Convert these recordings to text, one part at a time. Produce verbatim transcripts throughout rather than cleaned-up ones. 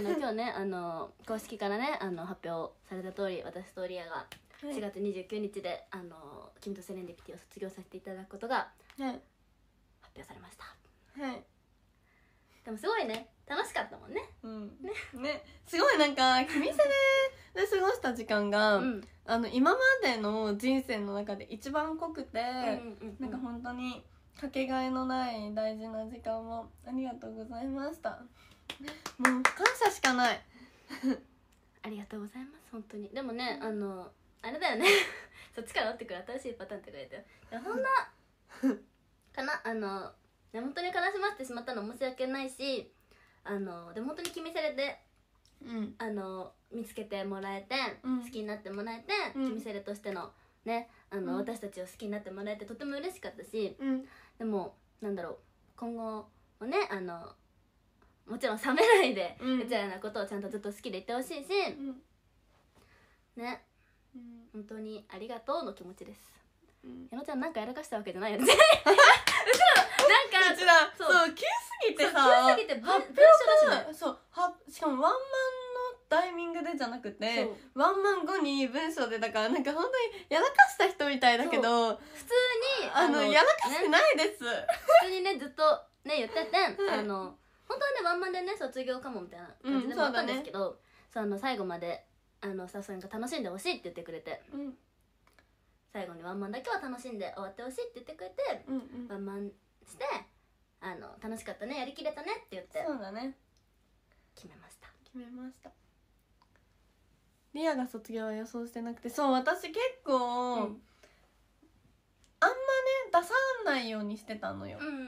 の今日ねあの公式からねあの発表された通り、私とリアがしがつにじゅうくにちで、あの君とセレンディピティを卒業させていただくことが発表されました。 はい。 でもすごいね楽しかったもんね。 うんねねすごいなんか君セレで過ごした時間が、うん、あの今までの人生の中で一番濃くて、うんうんうん、なんか本当にかけがえのない大事な時間をありがとうございました。もう感謝しかないありがとうございます本当に。でもねあのあれだよねそっちから折ってくる新しいパターンってくれて、いやそんなかなあの本当に悲しませてしまったの申し訳ないし、あのでも本当に君セレで、うん、あの見つけてもらえて、うん、好きになってもらえて、うん、君セレとしてのねあの、うん、私たちを好きになってもらえてとても嬉しかったし、うん、でもなんだろう今後もねあのもちろん冷めないで、うん、うちらのことをちゃんとずっと好きでいてほしいし、うん、ねうん、本当にありがとうの気持ちです。矢野ちゃんなんかやらかしたわけじゃないよね。うちらなんかうちらそう急すぎてさ、 急すぎて文章だしね。 そうはしかもワンマンのタイミングでじゃなくてワンマン後に文章でだからなんか本当にやらかした人みたいだけど普通にあのやらかしてないです、ね、 普通にねずっとね言ってて、はい、あの本当はねワンマンでね卒業かもみたいな感じでもあったんですけど、うん、そう、ね、あの最後まであのスタッフさんが楽しんでほしいって言ってくれて、うん、最後にワンマンだけは楽しんで終わってほしいって言ってくれて、うんうん、ワンマンしてあの楽しかったねやりきれたねって言ってそうだね決めました決めましたリアが卒業は予想してなくて、そう私結構、うん、あんまね出さないようにしてたのよ、うんうんうんうん、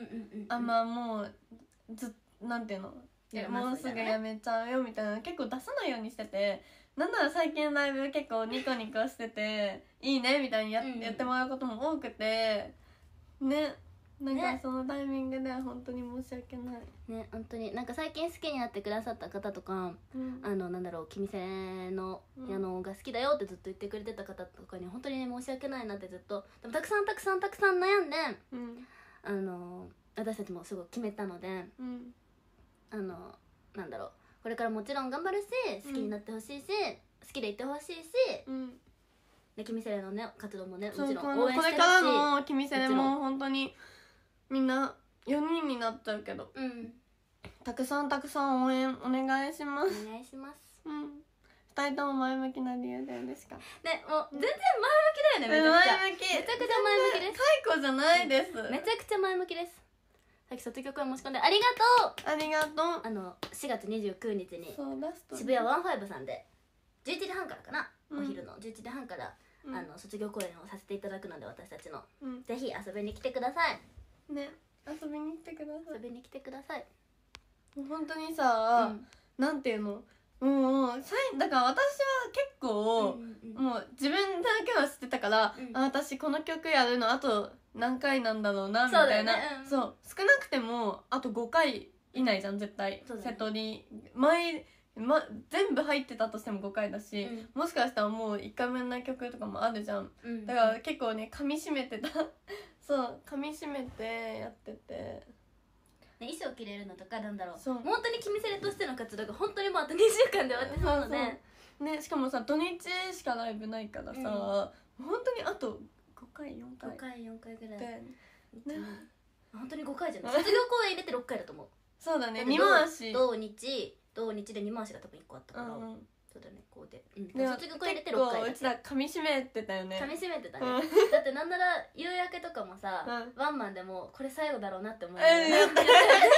あんまもうずなんていうのもうすぐやめちゃうよみたいな結構出さないようにしてて、なんなら最近ライブ結構ニコニコしてていいねみたいに や,、うん、やってもらうことも多くてね、なんかそのタイミングでは本当に申し訳ないね。本当になんか最近好きになってくださった方とか、うん、あのなんだろう君セの矢野が好きだよってずっと言ってくれてた方とかに本当に、ね、申し訳ないなってずっとでもたくさんたくさんたくさん悩んで、うん、あの私たちもすごい決めたので、うん、あのなんだろうこれからもちろん頑張るし好きになってほしいし、うん、好きでいてほしいし、うんで君セレのね活動もねもちろん応援してるし、これからの君セレも本当にみんなよにんになっちゃうけど、うん、たくさんたくさん応援お願いしますお願いします、 うん、ふたりとも前向きな理由でですかね、もう全然前向きだよね。めちゃくちゃ前向きめちゃくちゃ前向きです。 解雇じゃないです、 うん、めちゃくちゃ前向きです。さっき卒業公演申し込んでありがとうありがとうあのしがつにじゅうくにちに渋谷ワンファイブさんでじゅういちじはんからかな、うん、お昼のじゅういちじはんから、うん、あの卒業公演をさせていただくので私たちの、うん、ぜひ遊びに来てくださいね。遊びに来てください遊びに来てください。 もう本当にさ、うん、なんていうのもうだから私は結構、うんうんうん、もう自分だけは知ってたから、うん、あ私この曲やるのあと何回なんだろうなみたいな そう,、ねうん、そう少なくてもあとごかい以内じゃん絶対、ね、瀬戸に前、ま、全部入ってたとしてもごかいだし、うん、もしかしたらもういっかいめの曲とかもあるじゃん、うん、だから結構ね噛みしめてたそう噛みしめてやってて衣装着れるのとかなんだろう本当に君セレとしての活動が本当にもうあとにしゅうかんで終わってしまうのでそうね、しかもさ土日しかライブないからさ、うん、本当にあとごかいよんかいごかいよんかいぐらいで、ね、本当にごかいじゃない卒業公演入れてろっかいだと思うそうだねに回し土日土日でに回しが多分いっこあったから、うんうん、そうだねこうで、うん、卒業公演入れてろっかいだうちら噛み締めてたよね噛み締めてたね、うん、だってなんなら夕焼けとかもさ、うん、ワンマンでもこれ最後だろうなって思うよね、うん、本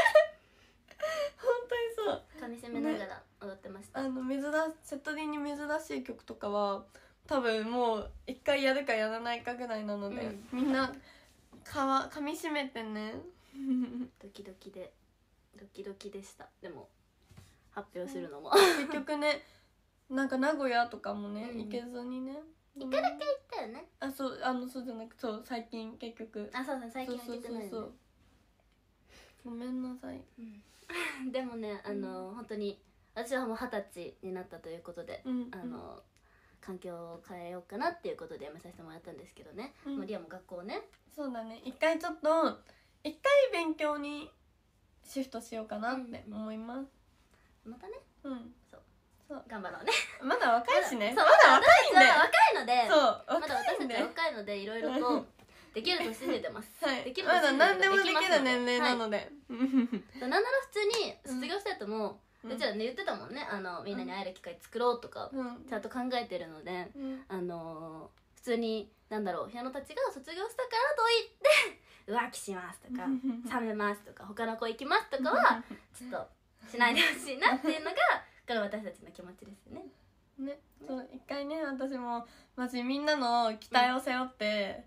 当にそう噛み締めながら踊ってました、 ね、あの珍セットリに珍しい曲とかは多分もう一回やるかやらないかぐらいなので、うん、みんなかわ噛み締めてねドキドキでドキドキでした。でも発表するのも結局ねなんか名古屋とかもね、うん、行けずにね一回だけ行ったよね。 あそうあのそうじゃなくそう最近結局あそうそう最近行けてないよね。そうそうそうごめんなさい、 うん、でもねあの、うん、本当に私はもう二十歳になったということで、うん、あの環境を変えようかなっていうことで辞めさせてもらったんですけどね、うん、もうリアも学校ねそうだね一回ちょっと一回勉強にシフトしようかなって思います、 うんうん、またねうんそうそう頑張ろうね。 まだ若いしね。 そうまだ若いんで。 若いので、 そうまだ私たちは若いのでいろいろとできると信じてます。 はい。 できるとま信じてます。 だ何でもできる年齢なので。 なんなら普通に卒業した後も、うちらね言ってたもんね、あのみんなに会える機会作ろうとかちゃんと考えてるので、あの普通になんだろう、平野たちが卒業したからといって浮気しますとか冷めますとか他の子行きますとかはちょっとしないでほしいなっていうのがこれ私たちの気持ちですよね。 ね、そう一回ね私もマジみんなの期待を背負って、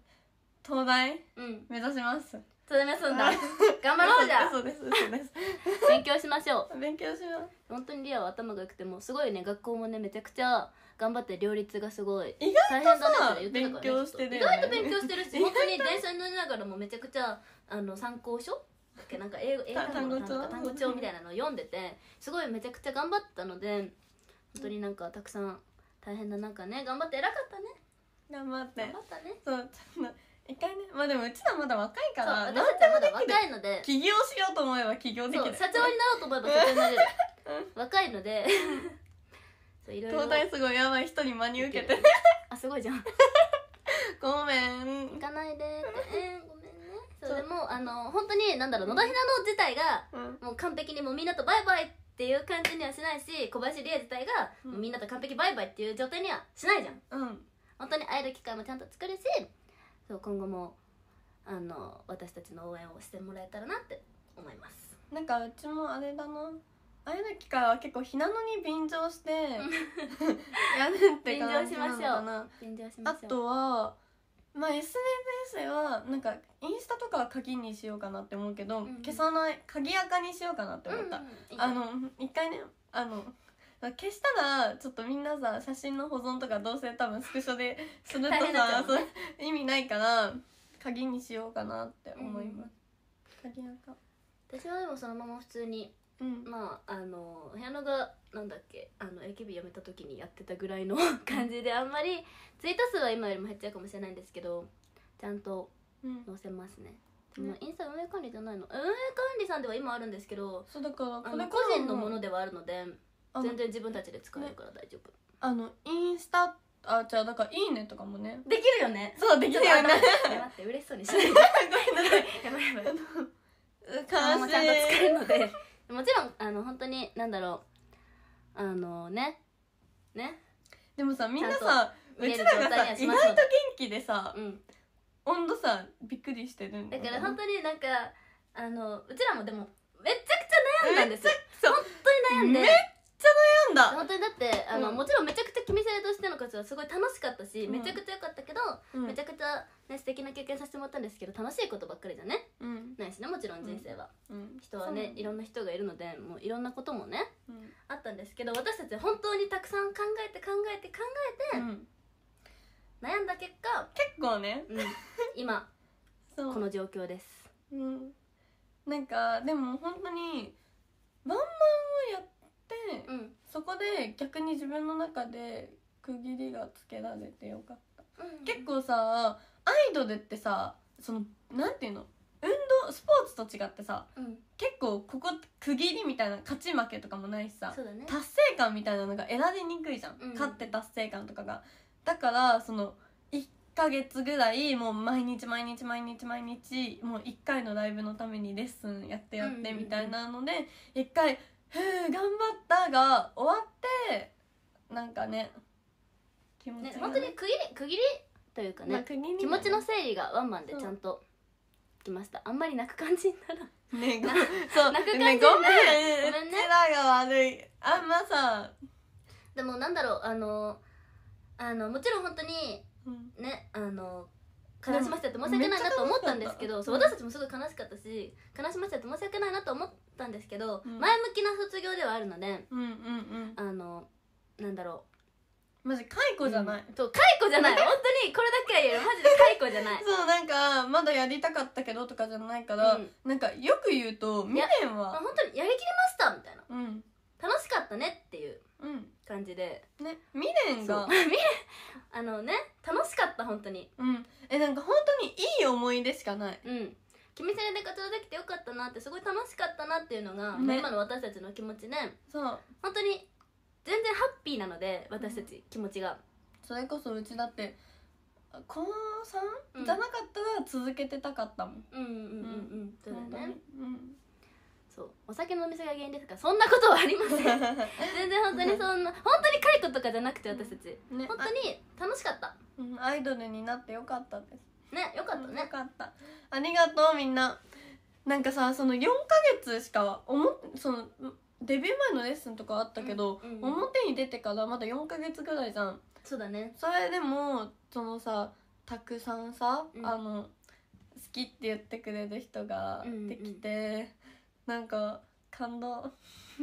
うん、東大、うん、目指します。 東大目指すんだ。頑張ろうじゃあ。 そうですそうです。 勉強しましょう。 勉強します。 本当にリアは頭が良くてもすごいね、学校もねめちゃくちゃ頑張って両立がすごい意外とさ大変だねって勉強してるよね。 意外と勉強してるし本当に電車に乗りながらもめちゃくちゃあの参考書だっけなんか英語英単語の単語帳みたいなのを読んでてすごいめちゃくちゃ頑張ったので本当になんかたくさん大変な中ね頑張って偉かったね。 頑張って頑張ったね。 そうちょっと一回ね、まあでもうちらまだ若いから私たちはまだ若いので起業しようと思えば起業できる。 社長になろうと思えば社長になれる若いのでそういろいろ東大すごいやばい人に真に受けてあすごいじゃんごめん行かないでってえー、ごめんね。そうでもあの本当になんだろう野田ひなの自体が、うん、もう完璧にもうみんなとバイバイっていう感じにはしないし小林理恵自体が、うん、もうみんなと完璧バイバイっていう状態にはしないじゃん。うん本当に会える機会もちゃんと作るしそう今後もあの私たちの応援をしてもらえたらなって思います。 なんかうちもあれだな会える機会は結構ひなのに便乗してやるって感じなのかな。 便乗しましょう。 あとはまあ エスエヌエス ではなんかインスタとかは鍵にしようかなって思うけど、うん、消さない鍵垢にしようかなって思った、うんうん、いいあの一回ねあの消したらちょっとみんなさ写真の保存とかどうせ多分スクショでするとさ、ね、意味ないから鍵にしようかなって思います、うん、鍵垢。 私はでもそのまま普通に、うん、まああの部屋のがなんだっけあの エーケービー 辞めた時にやってたぐらいの感じであんまりツイート数は今よりも減っちゃうかもしれないんですけどちゃんと載せますね、うん、でもインスタ運営管理じゃないの運営管理さんでは今あるんですけどそうだからこれ個人のものではあるので全然自分たちで使えるから大丈夫、ね、 あのインスタあじゃあだからいいねとかもねできるよね。 そうできるよね。 待って嬉しそうにしないでやばいやばいやばい悲しい。 もちゃんと使えるのでもちろんあの本当になんだろうあのねねでもさみんなさうちらがさ意外と元気でさ、うん、温度さびっくりしてるんだから本当になんかあのうちらもでもめちゃくちゃ悩んだんですよ。本当に悩んでめっちゃ悩んだ。 本当にだってあの、うん、もちろんめちゃくちゃ君セレとしての活動はすごい楽しかったし、うん、めちゃくちゃ良かったけど、うん、めちゃくちゃ、ね、素敵な経験させてもらったんですけど楽しいことばっかりじゃね、うん、ないしねもちろん人生は、うん、人はねいろんな人がいるのでもういろんなこともね、うん、あったんですけど私たちは本当にたくさん考えて考えて考えて、うん、悩んだ結果結構ね、 うん、今この状況です。 うん、なんかでも本当にワンマンをやって、うん、そこで逆に自分の中で区切りがつけられてよかった、うん、結構さアイドルってさそのなんていうの運動スポーツと違ってさ、うん、結構ここ区切りみたいな勝ち負けとかもないしさ、 そうだね、 達成感みたいなのが得られにくいじゃん、うん、勝って達成感とかがだからそのいっかげつぐらいもう毎日毎日毎日毎日もういっかいのライブのためにレッスンやってやってみたいなのでいっかい「ふう頑張った」が終わってなんかね気持ちがね、 ね、本当に区切り区切りというかね、まあ、気持ちの整理がワンマンでちゃんときました。あんまり泣く感じにならねごそう泣く感じになら、ね、ごめんごめんねうちらが悪いあんまさでもなんだろうあのあのもちろん本当にね、あの悲しませちゃって申し訳ないなと思ったんですけど、そう私たちもすごい悲しかったし悲しませちゃって申し訳ないなと思ったんですけど、うん、前向きな卒業ではあるので、うんうんうん、あのなんだろうマジ解雇じゃない、 うん、そう解雇じゃない本当にこれだけは言えるマジで解雇じゃないそうなんかまだやりたかったけどとかじゃないから、うん、なんかよく言うと未練は、 まあ、本当にやりきりましたみたいな、うん、楽しかったねっていう感じで、 うん、ね未練が未練あのね楽しかった本当にうんえなんか本当にいい思い出しかないうん君セレで活動できてよかったなって、すごい楽しかったなっていうのが、 ねまあ今の私たちの気持ちで、 そう本当に全然ハッピーなので、私たち気持ちが、 それこそうちだって高さん、 うんじゃなかったら続けてたかったもん。 うんうんうんうんそうだよね。 うんそうお酒のお店が原因ですから、そんなことはありません全然本当にそんな本当に解雇とかじゃなくて、私たち、 ね、 本当に楽しかった。 うんアイドルになってよかったですね、よかったね。 よかった。ありがとうみんな。なんかさ、そのよんかげつしかおもそのデビュー前のレッスンとかあったけど、 うんうん表に出てからまだよんかげつぐらいじゃん。 そうだね。 それでもそのさ、たくさんさ、 うんあの好きって言ってくれる人ができて、なんか感動ね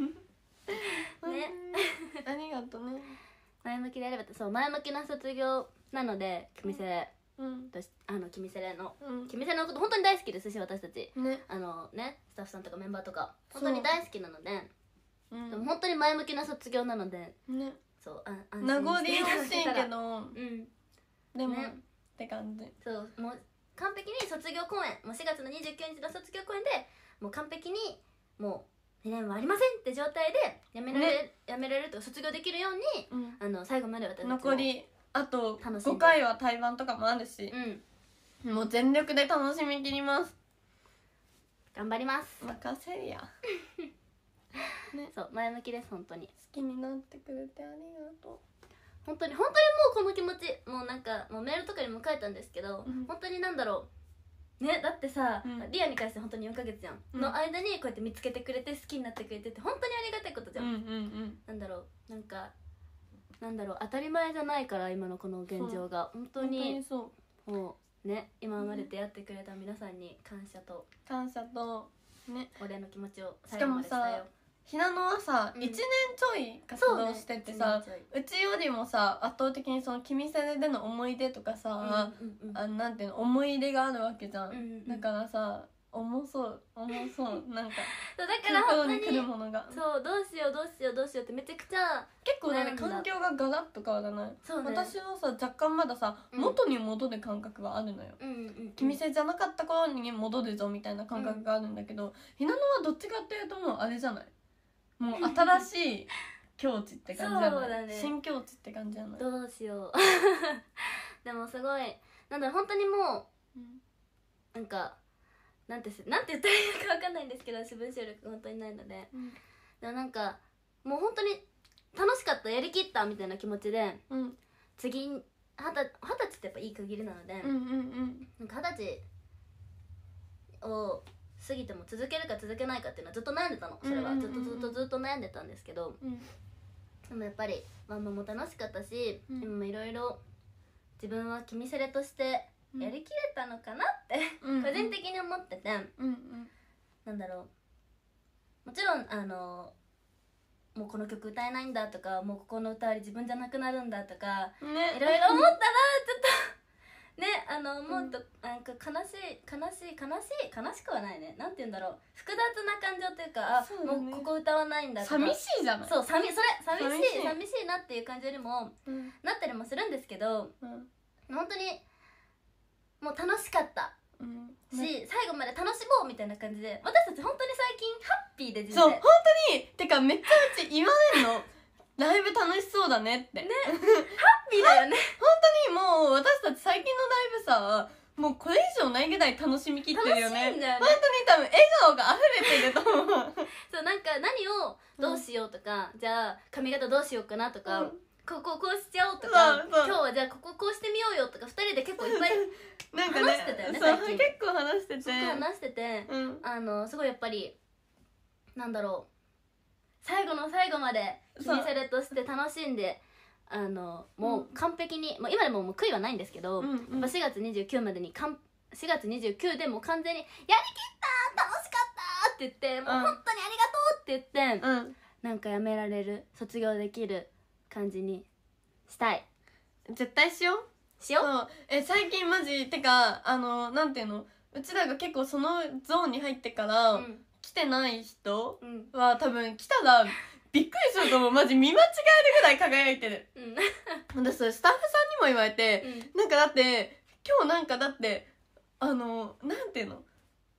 ありがとうね。 前向きであればって、そう前向きな卒業なので、君セレうんとしあの君セレのうん君セレのこと本当に大好きですし、私たちね、 あのねスタッフさんとかメンバーとかそう本当に大好きなので、 うんでも本当に前向きな卒業なので、 ね、 そうあ安名残心していただ惜しいけたらけど、 うんでも、 ねって感じ。 そうもう完璧に卒業公演、もうしがつのにじゅうくにちの卒業公演でもう完璧にもうにねんはありませんって状態でやめられる、 ねやめられるとか卒業できるように、 うんあの最後まで私たちも残りあと楽しんでごかいは対バンとかもあるしう、んもう全力で楽しみきります。 頑張ります。 任せるやね、 そう前向きです。本当に好きになってくれてありがと本当に本当にもうこの気持ち、もうなんかもうメールとかにも書いたんですけど、 うん本当になんだろうね、だってさ、 うんリアに関して本当によんかげつじゃん、 うんの間にこうやって見つけてくれて好きになってくれてって本当にありがたいことじう。 ゃん、 うんうんなんだろうなんかなんだろう当たり前じゃないから、今のこの現状が本当本当ににそう。 もうね、今まで出会ってくれた皆さんに感謝と感謝とね。 お礼の気持ちをしかも最後まで伝えよさ、ひなのはさ、 うんいちねんちょい活動しててさ、 そうね一年ちうちよりもさ圧倒的にその君セレでの思い出とかさ、 ょいうんうんうんあなんていうの思い入れがあるわけじゃん、 うんうんうんだからさ重そう重そうなんかそうだから本当に心に来るものがそうどうしようどうしようどうしようってめちゃくちゃ結構ね悩んだ環境がガラッと変わらない。 そうね私はさ若干まださ、 うん元に戻る感覚があるのよ。 うんうんうん君セレじゃなかった頃に戻るぞみたいな感覚があるんだけど、ひなのはどっちかっていうともうあれじゃない、もう新しい境地って感じじゃない、 そうだね新境地って感じじゃない、 どうしようでもすごいなんだろう本当にもうんうなんかなんてすなんて言ったらいいのか分かんないんですけど、私文章力本当にないので、 うんでもなんかもう本当に楽しかった、やりきったみたいな気持ちで、 うん次二十二十歳ってやっぱいい区切りなので、 うんうんなんか二十歳を過ぎても続けるか続けないかっていうのはずっと悩んでたの。それはずっとずっとずっと悩んでたんですけど、 うんでもやっぱりワンマンも楽しかったし、 うん今もいろいろ自分は君セレとしてやりきれたのかなって、 うん個人的に思ってて、 うんうんなんだろうもちろんあのもうこの曲歌えないんだとか、もうここの歌わり自分じゃなくなるんだとかねいろいろ思ったらちょっとねあの思うとなんか悲しい悲しい悲しい悲しくはないね、なんて言うんだろう、複雑な感情というか、あそうだねもうここ歌わないんだとか寂しいじゃない。 そう寂それ寂しい寂しい寂しいなっていう感じよりもうんなったりもするんですけど、 うん本当にもう楽しかったうんし、 ね最後まで楽しもうみたいな感じで、私たち本当に最近ハッピーで人生そう本当にてかめっちゃうち言われるのライブ楽しそうだねってねハッピーだよね本当にもう私たち最近のライブさもうこれ以上ないぐらい楽しみきってるよね。 楽しいんだよね本当に多分笑顔が溢れてると思うそうなんか何をどうしようとか、じゃあ髪型どうしようかなとか、 うんこここうしちゃおうとか、 そうそう今日はじゃあこここうしてみようよとかふたりで結構いっぱいなんかね話してたよねそう最近結構話しててそこ話してて、 うんあのすごいやっぱりなんだろう最後の最後までそう君セレとして楽しんであのもう完璧に、まあ、今でももう悔いはないんですけど、 うんうんやっぱしがつにじゅうくまでにかんしがつにじゅうくでもう完全に「やりきった楽しかった!」って言って「もう本当にありがとう!」って言って、 うんなんかやめられる卒業できる感じにしたい絶対しようしようそうえ最近マジてかあのなんていうのうちらが結構そのゾーンに入ってから、 うん来てない人うんは多分来たらびっくりすると思う。マジ見間違えるぐらい輝いてる。 うん私それスタッフさんにも言われて、 うんなんかだって今日なんかだってあのなんていうの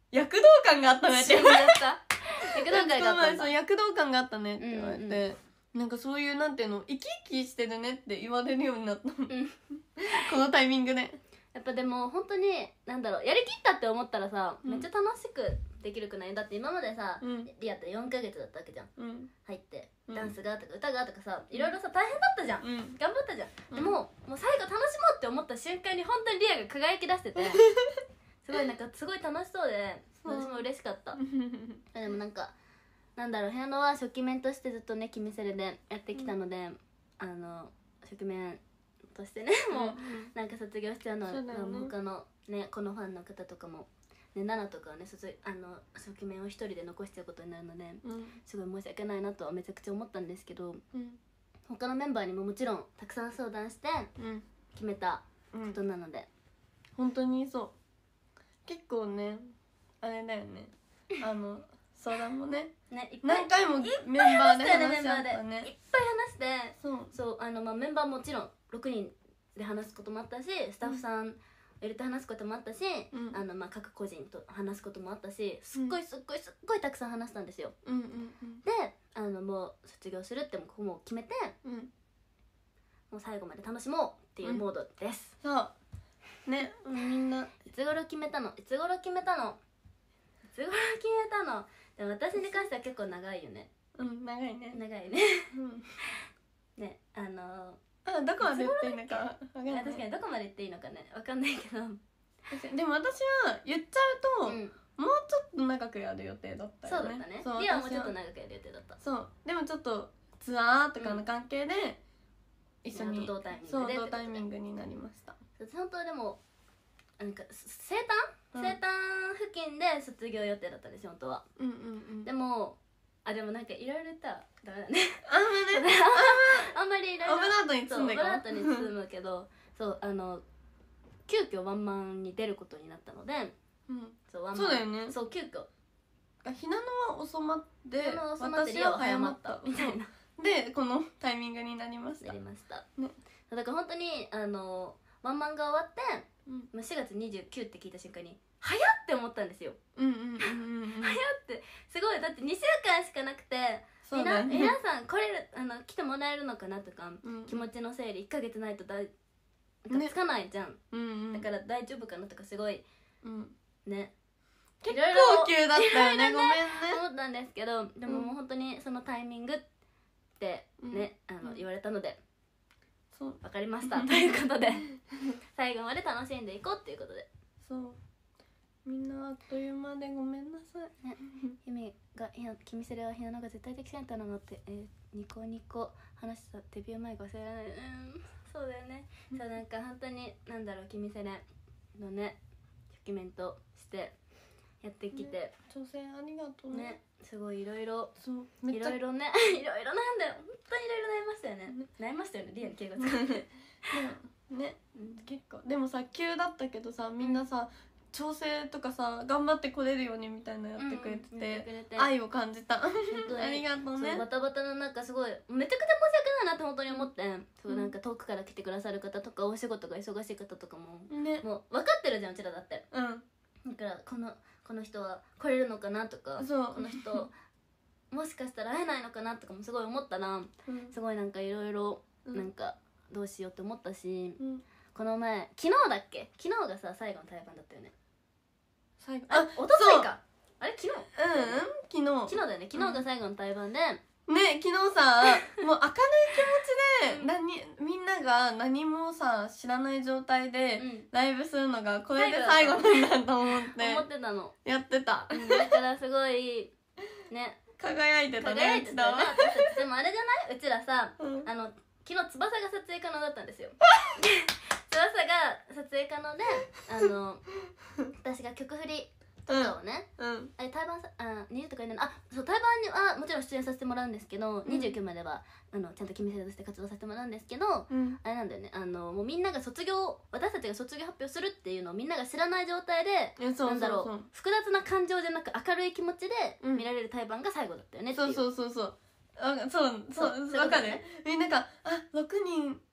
躍動感があったねって言われた躍動感があったんだ。 そう躍動感があったねって言われて、 うんうんなんかそういうなんていうの生き生きしてるねって言われるようになったの、 うん、 このタイミングで。 やっぱでも本当になんだろうやりきったって思ったらさ、 うんめっちゃ楽しくできるくない？だって今までさ、 うんリアってよんかげつだったわけじゃん。 うん入ってうんダンスがとか歌がとかさいろいろさ大変だったじゃん、 うん頑張ったじゃん、 うんでももう最後楽しもうって思った瞬間に本当にリアが輝き出しててすごいなんかすごい楽しそうでそう私も嬉しかったでもなんかなんだろう部屋のは初期面としてずっとねキミセレでやってきたので、うん、あの初期面としてねもうなんか卒業しちゃうのは、 そうだよね他のねこのファンの方とかもねナナとかはね卒あの初期面を一人で残しちゃうことになるので、 うんすごい申し訳ないなとはめちゃくちゃ思ったんですけどうん他のメンバーにももちろんたくさん相談してうん決めたうんことなので、 本当にそう結構ねあれだよねあの相談もねねいっぱい何回もメンバーで話したよねメ話し合っンバーでいったね。 ぱい話してそうそうあの、まあ、メンバーもちろんろくにんで話すこともあったしスタッフさん入れて話すこともあったし、 うんあのまあ各個人と話すこともあったしすっごいすっごいすっごいたくさん話したんですよ。 うんうんであのもう卒業するってもうもう決めてうんうんもう最後まで楽しもうっていうモードです、 そうねみんないつ頃決めたのいつ頃決めたのいつ頃決めたのでも私に関しては結構長いよねうん長いね長いねうんねあのあどこまで言っていいのかわかんない。 あ確かにどこまで言っていいのかねわかんないけどでも私は言っちゃうと、 うんもうちょっと長くやる予定だったよね。 そうだったねそうリアはもう私ちょっと長くやる予定だったそうでもちょっとツアーとかの関係で一緒に、 うん同タイミングでそうってことで同タイミングになりました。 本当でもなんか生誕、 うん生誕付近で卒業予定だったんですよ本当は。 うんうんうんでもあでもなんかいろいろ言ったらダメだねあんまねあんまりいろいろオブラートにそうオブ包んでいこうラートに包むけどそうあの急遽ワンマンに出ることになったのでうんそうワンマンそうだよねそう急遽ひなのは収まってその収まってリ私はアは早まっ早まったたみたいなでこのタイミングになりましたなりました、 ねだから本当にあのワンマンが終わってうんまあしがつにじゅうくって聞いた瞬間に早っって思ったんですようんうんうんうんうん早ってすごいだってにしゅうかんしかなくてそうだよね皆さん来れるあの来てもらえるのかなとか、 うん気持ちの整理いっかげつないとだいなんかつかないじゃん、 うんうんだから大丈夫かなとかすごいうんね結いろいろ構急だったよねいろいろねごめんね思ったんですけどでもうんもう本当にそのタイミングってね、あのうん言われたのでそう分かりましたということで最後まで楽しんでいこうっていうことでそうみんなあっという間でごめんなさいゆみがひな「君それはひなのが絶対的センターなの」って、えー、ニコニコ話したデビュー前が忘れられないうんそうだよねそうなんか本当になんだろう君それのねドキュメントしてやってきて挑戦ありがとうねねすごいいろいろそうめっちゃいろいろねいろいろなんだよ本当にいろいろ悩みましたよね悩みましたよねリアル敬語使って、 でもね結構でもさ急だったけどさみんなさ調整とかさ頑張ってこれるようにみたいなのやってくれてうんうんやってくれてて愛を感じた本当にありがとうそうねバタバタの中すごいめちゃくちゃ申し訳ないなって本当に思って、そうなんか遠くから来てくださる方とかお仕事が忙しい方とかもねもう分かってるじゃんうちらだってうんだからこのこの人は来れるのかなとかそうこの人もしかしたら会えないのかなとかもすごい思ったらうんすごいなんかいろいろうんなんかどうしようって思ったし、 うんこの前昨日だっけ昨日がさ最後の対バンだったよね最後あ一昨日かあれ昨日うん昨日昨日だよね昨日が最後の対バンで、 ね昨日さもう明るい気持ちで何みんなが何もさ知らない状態でうんライブするのがこれで最後なんだと思って思ってたの、 やってたうんだからすごいね輝いてた輝ねいてたよねうちらは私たちでもあれじゃないうちらさうんあの昨日翼が撮影可能だったんですよ翼が撮影可能であの私が曲振りとかをね、 うんあれ対バンさあにじゅうとかになるあそう対バンにはもちろん出演させてもらうんですけど、 うんにじゅうきゅうまではあのちゃんと君世代として活動させてもらうんですけどうんあれなんだよねあのもうみんなが卒業私たちが卒業発表するっていうのをみんなが知らない状態でいやそうなんだろうそうそう複雑な感情じゃなく明るい気持ちでうん見られる対バンが最後だったよねっていそううそうそうそうあそうそうそうそういうことわかるねみんながあろくにんでの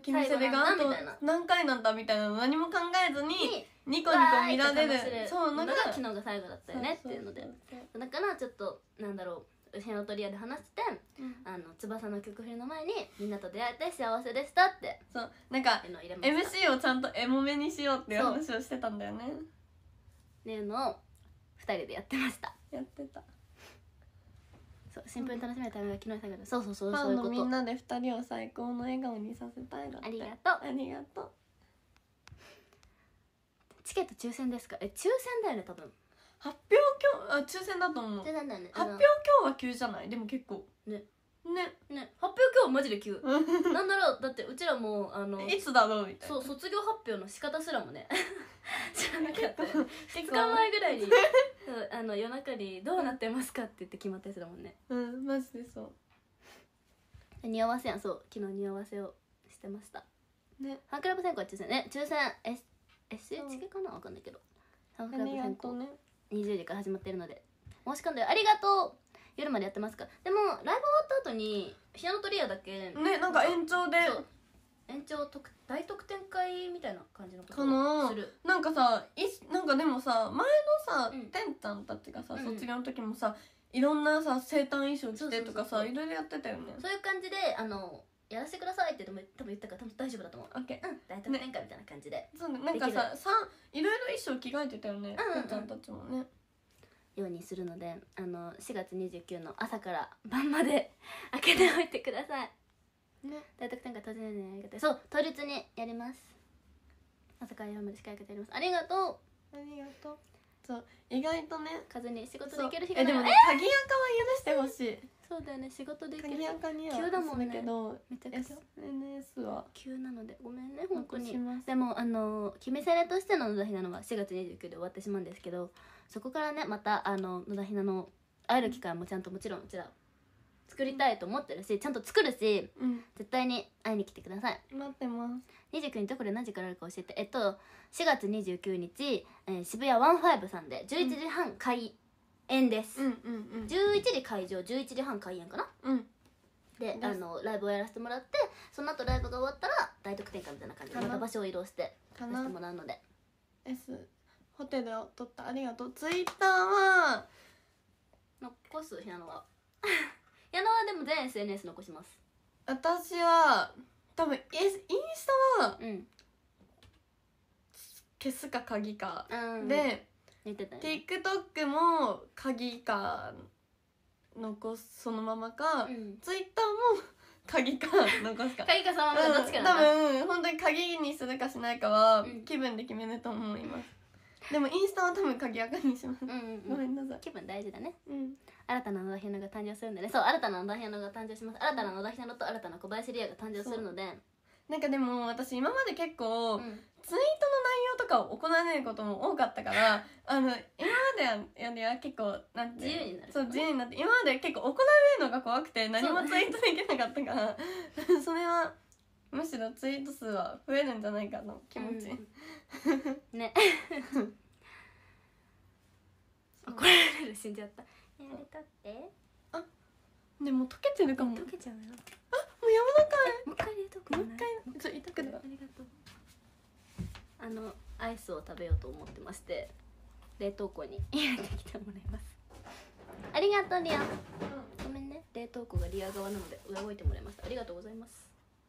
君セレがあと最後なんだみたいな何回なんだみたいなの何も考えずににニコニコ見られるわーって楽しめそうのがのが昨日が最後だったよねっていうので、だからちょっとなんだろう部屋のトリアで話してて、 うんあの翼の曲振りの前にみんなと出会えて幸せでしたってそうなんかいうのを入れましたエムシー をちゃんとエモめにしようっていう話をしてたんだよねっていうのをふたりでやってました。 やってたそうシンプルに楽しめるためが昨日最後でそうそうそうファンのそういうことみんなでふたりを最高の笑顔にさせたいだってありがとう。 ありがとうチケット抽選ですか？え抽選だよね多分。 発表今日あ抽選だと思う抽選だよね。 発表今日は急じゃないでも結構ねねね発表今日マジで急なんだろうだってうちらもうあのいつだろうみたいなそう卒業発表の仕方すらもね知らなかった結構ふつかまえぐらいにそうあの夜中にどうなってますかって言って決まったやつだもんね。 うんマジでそう似合わせやんそう昨日似合わせをしてましたねファンクラブ選考は抽選ね抽選 S エスエイチそう系かなわかんないけどファンクありがラブ選考とうねにじゅうじから始まってるので申し込んでありがとう夜までやってますか。でもライブ終わった後にピアノトリアだけねなんか延長でそう延長特大特典会みたいな感じのことかなをするなんかさいなんかでもさ前のさ、 うんてんちゃんたちがさうん卒業の時もさいろんなさ生誕衣装着てとかそうそうそうそうさいろいろやってたよねそういう感じであのやらせてくださいってでも多分言ったから多分大丈夫だと思う。 オッケーうん大特典会みたいな感じで、 そうねなんかささいろいろ衣装着替えてたよねうんうんうんてんちゃんたちもねようにするのであのしがつにじゅうくの朝から晩まで開けておいてください。 ね大特典会当日にやり方そう当日にやります。朝から夜まで司会方やります。ありがとう。 ありがとうそう意外とね数に仕事でそう行ける日がえないでもね鍵垢は許してほしいそうだよね仕事で行ける鍵日垢には急だもんねするけどめちゃくちゃエスエヌエス は急なのでごめんね本当に残しますでもあの決めセレとしての野田ひなのはしがつにじゅうくで終わってしまうんですけどそこからねまたあの野田ひなの会える機会もちゃんともちろんうちら作りたいと思ってるしちゃんと作るしうん絶対に会いに来てください。 待ってますにじゅうくにちどこで何時からあるか教えてえっとしがつにじゅうくにち、えー、渋谷ワンファイブさんでじゅういちじはん開演です、 うんうんうんじゅういちじ会場じゅういちじはん開演かなうんでですあのライブをやらせてもらってその後ライブが終わったら大特典会みたいな感じでかなまた場所を移動してかなさせてもらうので S ホテルを取ったありがとうツイッターは残す矢野は矢野はでも全 エスエヌエス 残します。 私は多分インスタはうん消すか鍵か、 うんで言ってたね TikTok も鍵か残すそのままか、 うんツイッターも鍵か残すか鍵かさままどっちかうん、 な多分本当に鍵にするかしないかはうん気分で決めると思います、でもインスタは多分鍵垢にします、 うんうんごうんめんなさい、 気分大事だね。 うん、 新たな野田ひなのが誕生するんでねそう新たな野田ひなのが誕生します。新たな野田ひなのと新たな小林理也が誕生するのでなんかでも私今まで結構、 うんツイートの内容とかを行われることも多かったからあの今までよりは結構なんて自由になるそう自由になって今まで結構行われるのが怖くて何もツイートできなかったからそ,、それはむしろツイート数は増えるんじゃないかの気持ち、 うんね怒られる死んじゃった。えあれだってでも溶けてるかも、 溶けちゃうよ。 もう柔らかいもう一回入れとくもう一回ちょ痛くないありがとう。あのアイスを食べようと思ってまして冷凍庫に入れてきてもらいます。ありがとうリア、ごめんね冷凍庫がリア側なので動いてもらいました。ありがとうございます。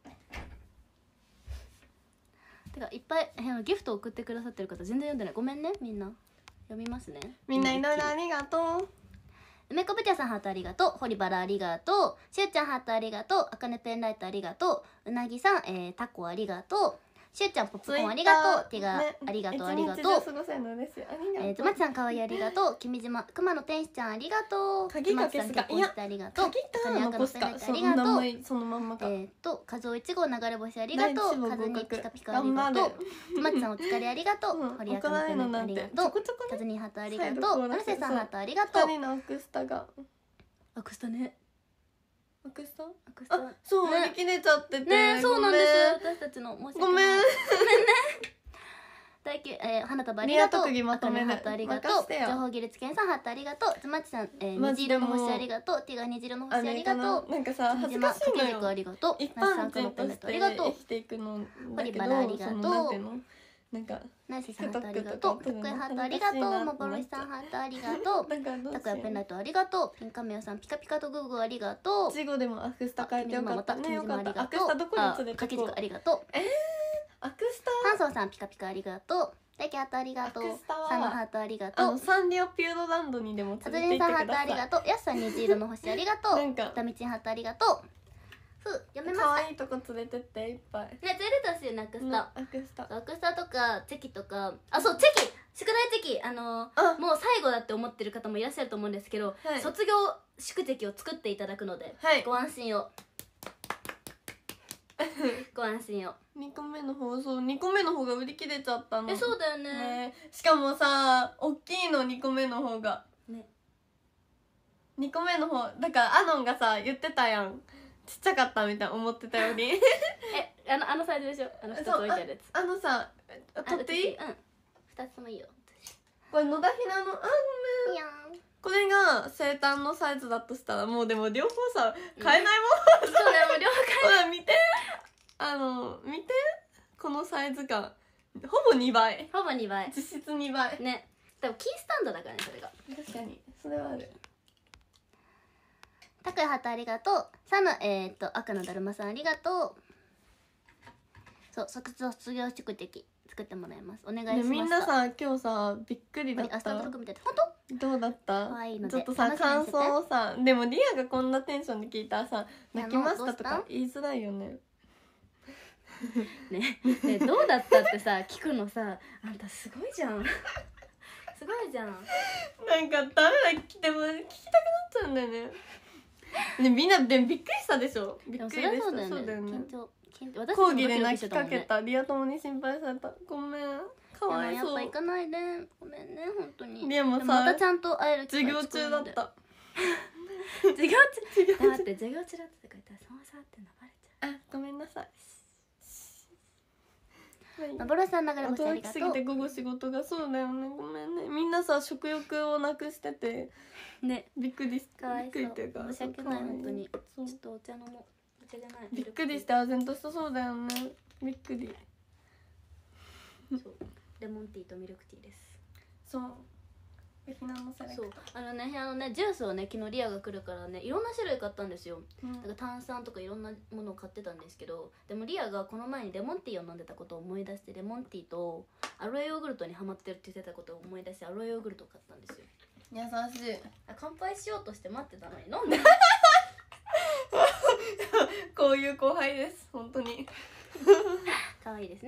てかいっぱいあのギフト送ってくださってる方全然読んでないごめんねみんな読みますね。 みんないろいろありがとう梅子ぶちゃさんハートありがとう堀原ありがとうしゅうちゃんハートありがとうあかねペンライトありがとううなぎさん、えー、タコありがとうしゅうちゃんポップコーンありがとう手が、 ね、 ありがとう一ありがとう日中過ごせるのですよありがとう、 えー、とまちさんかわいいありがとう君島熊野天使ちゃんありがとう鍵かけすかつまちさん結婚してありがとう鍵か残すかあそりがとうの名前そのまんまか、 えー、と数尾いち号流れ星ありがと第一号う数に合格ピカピカありがとうつまちさんお疲れありがとう、 うん堀あかねペンライトありがとうちょこちょこねカズニーハートありがとう再度アルセさんハートありがとう二人のアクスタがアクスタねアクスタアクスタあそう、 ね売り切れちゃっててねそうなんですごめん私たちの申し訳ないごめん大輝、えー、花束ありがとう。 特技まとめるハートありがとう。 任せてよ情報技術研さんハートありがとう。つまちさん、えー、 マジでもう虹色の星ありがとう。ティガ虹色の星ありがとう。 なんかさ恥ず島かしいの掛軸あよりがとう。 一ナスさ般ん黒ペンライ人としてトありがとう生。きていくのだけど、 ホリバラありがとうそのなんていうのなんかナイスさんハートありがとう。 TikTok とかたこやハートありがとう。幻さんハートありがとう。 だからどうたこやペンラしよイトありがとう。ピンカメオさんピカピカとグーグーありがとう。 うジゴでもアクスタ変えてよかったね。よかった。アクとスタどこに連れて掛けこう軸ありがとう。 アクスタハンソンさんピカピカありがとう。大輝ハートありがとうアクスタは。 サンのハートありがあとう。 のサンリオピューロランドにでもサ連れてズリンさんハー行ってください。 トありがとう。ヤスさん虹色の星ありがとう。 なんかタミチンハートありがとう。ふう読めました。 可愛いとこ連れてっていっぱい。 ね、連れてってほしいよなくスタ。 アクスタ。 アクスタとかチェキとか、あ、そうチェキ宿題チェキ、あのあもう最後だって思ってる方もいらっしゃると思うんですけど、 はい卒業宿チェキを作っていただくので、 はいご安心をご安心を。 にこめの方、そうにこめの方が売り切れちゃったの。 え、そうだよね。 ね、しかもさ大きいのにこめの方がね、 にこめの方だからアノンがさ言ってたやん、ちっちゃかったみたいな思ってたよりえ、あのあのサイズでしょ、あのふたつ置いてあるやつ。 あのさあ取っていい？ うん、ふたつともいいよ。 これ野田ひなの、あごめん、 いやこれが生誕のサイズだとしたらもうでも両方さ買えないー、そうだよ、もう両もん、ほら見て、あの見てこのサイズ感ほぼにばい、 方ほぼにばい実質にばいね。多分キースタンドだからね、それが。 確かにそれはある。 たくやはたありがとう。サム、えー、っと赤のだるまさんありがとう。そう卒卒業宿敵作ってもらいます。お願いしまね、 す。 みんなさ今日さびっくりだっ明日た。 届くみたいな。本どうだった可愛いのでちょっとさ楽しみにしてて感想をさ、でもリアがこんなテンションで聞いたらさ泣きましたとどうしたか言いづらいよね。 当ねね、どうだったってさ聞くのさ、あんたすごいじゃん。すごいじゃん。 なんかダメだ、でも聞きたくなっちゃうんだよね。ね、みんなでもびっくりしたでしょ。びでもそっくりでした。 れはそうだよね。 そうだよね。 緊張緊張。私たち講もドキ義で泣きドキしてたもんね。 かけた。リア友に心配された。ごめん。かわいそうでもやっぱ。行かないで。ごめんね本当に。 リアもさでまたちゃんと会える機会授業中だっ作るので。 た。 授業中。 授業待って授業中だって書いたらそのさって流れちゃあ、ごめんなさい。 う。幻さん流れ星あ働きすぎりがとう。 て午後仕事が、そうだよね、ごめんね。みんなさ食欲をなくしててね。 びっくりしかわいそうびっくりっていうか、 申し訳ないそう本当に。 そうちょっとお茶飲もう。お茶じゃない。 びっくりして唖然とした。そうだよね、びっくり。 そう。レモンティーとミルクティーです。 そうひなのセレクト。 そうあのねあのねジュースをね昨日リアが来るからねいろんな種類買ったんですよ。 うんだから炭酸とかいろんなものを買ってたんですけど、でもリアがこの前にレモンティーを飲んでたことを思い出して、レモンティーとアロエヨーグルトにハマってるって言ってたことを思い出してアロエヨーグルトを買ったんですよ。 優しい。 あ乾杯しようとして待ってたのに飲んでこういう後輩です本当に。 可愛いですね。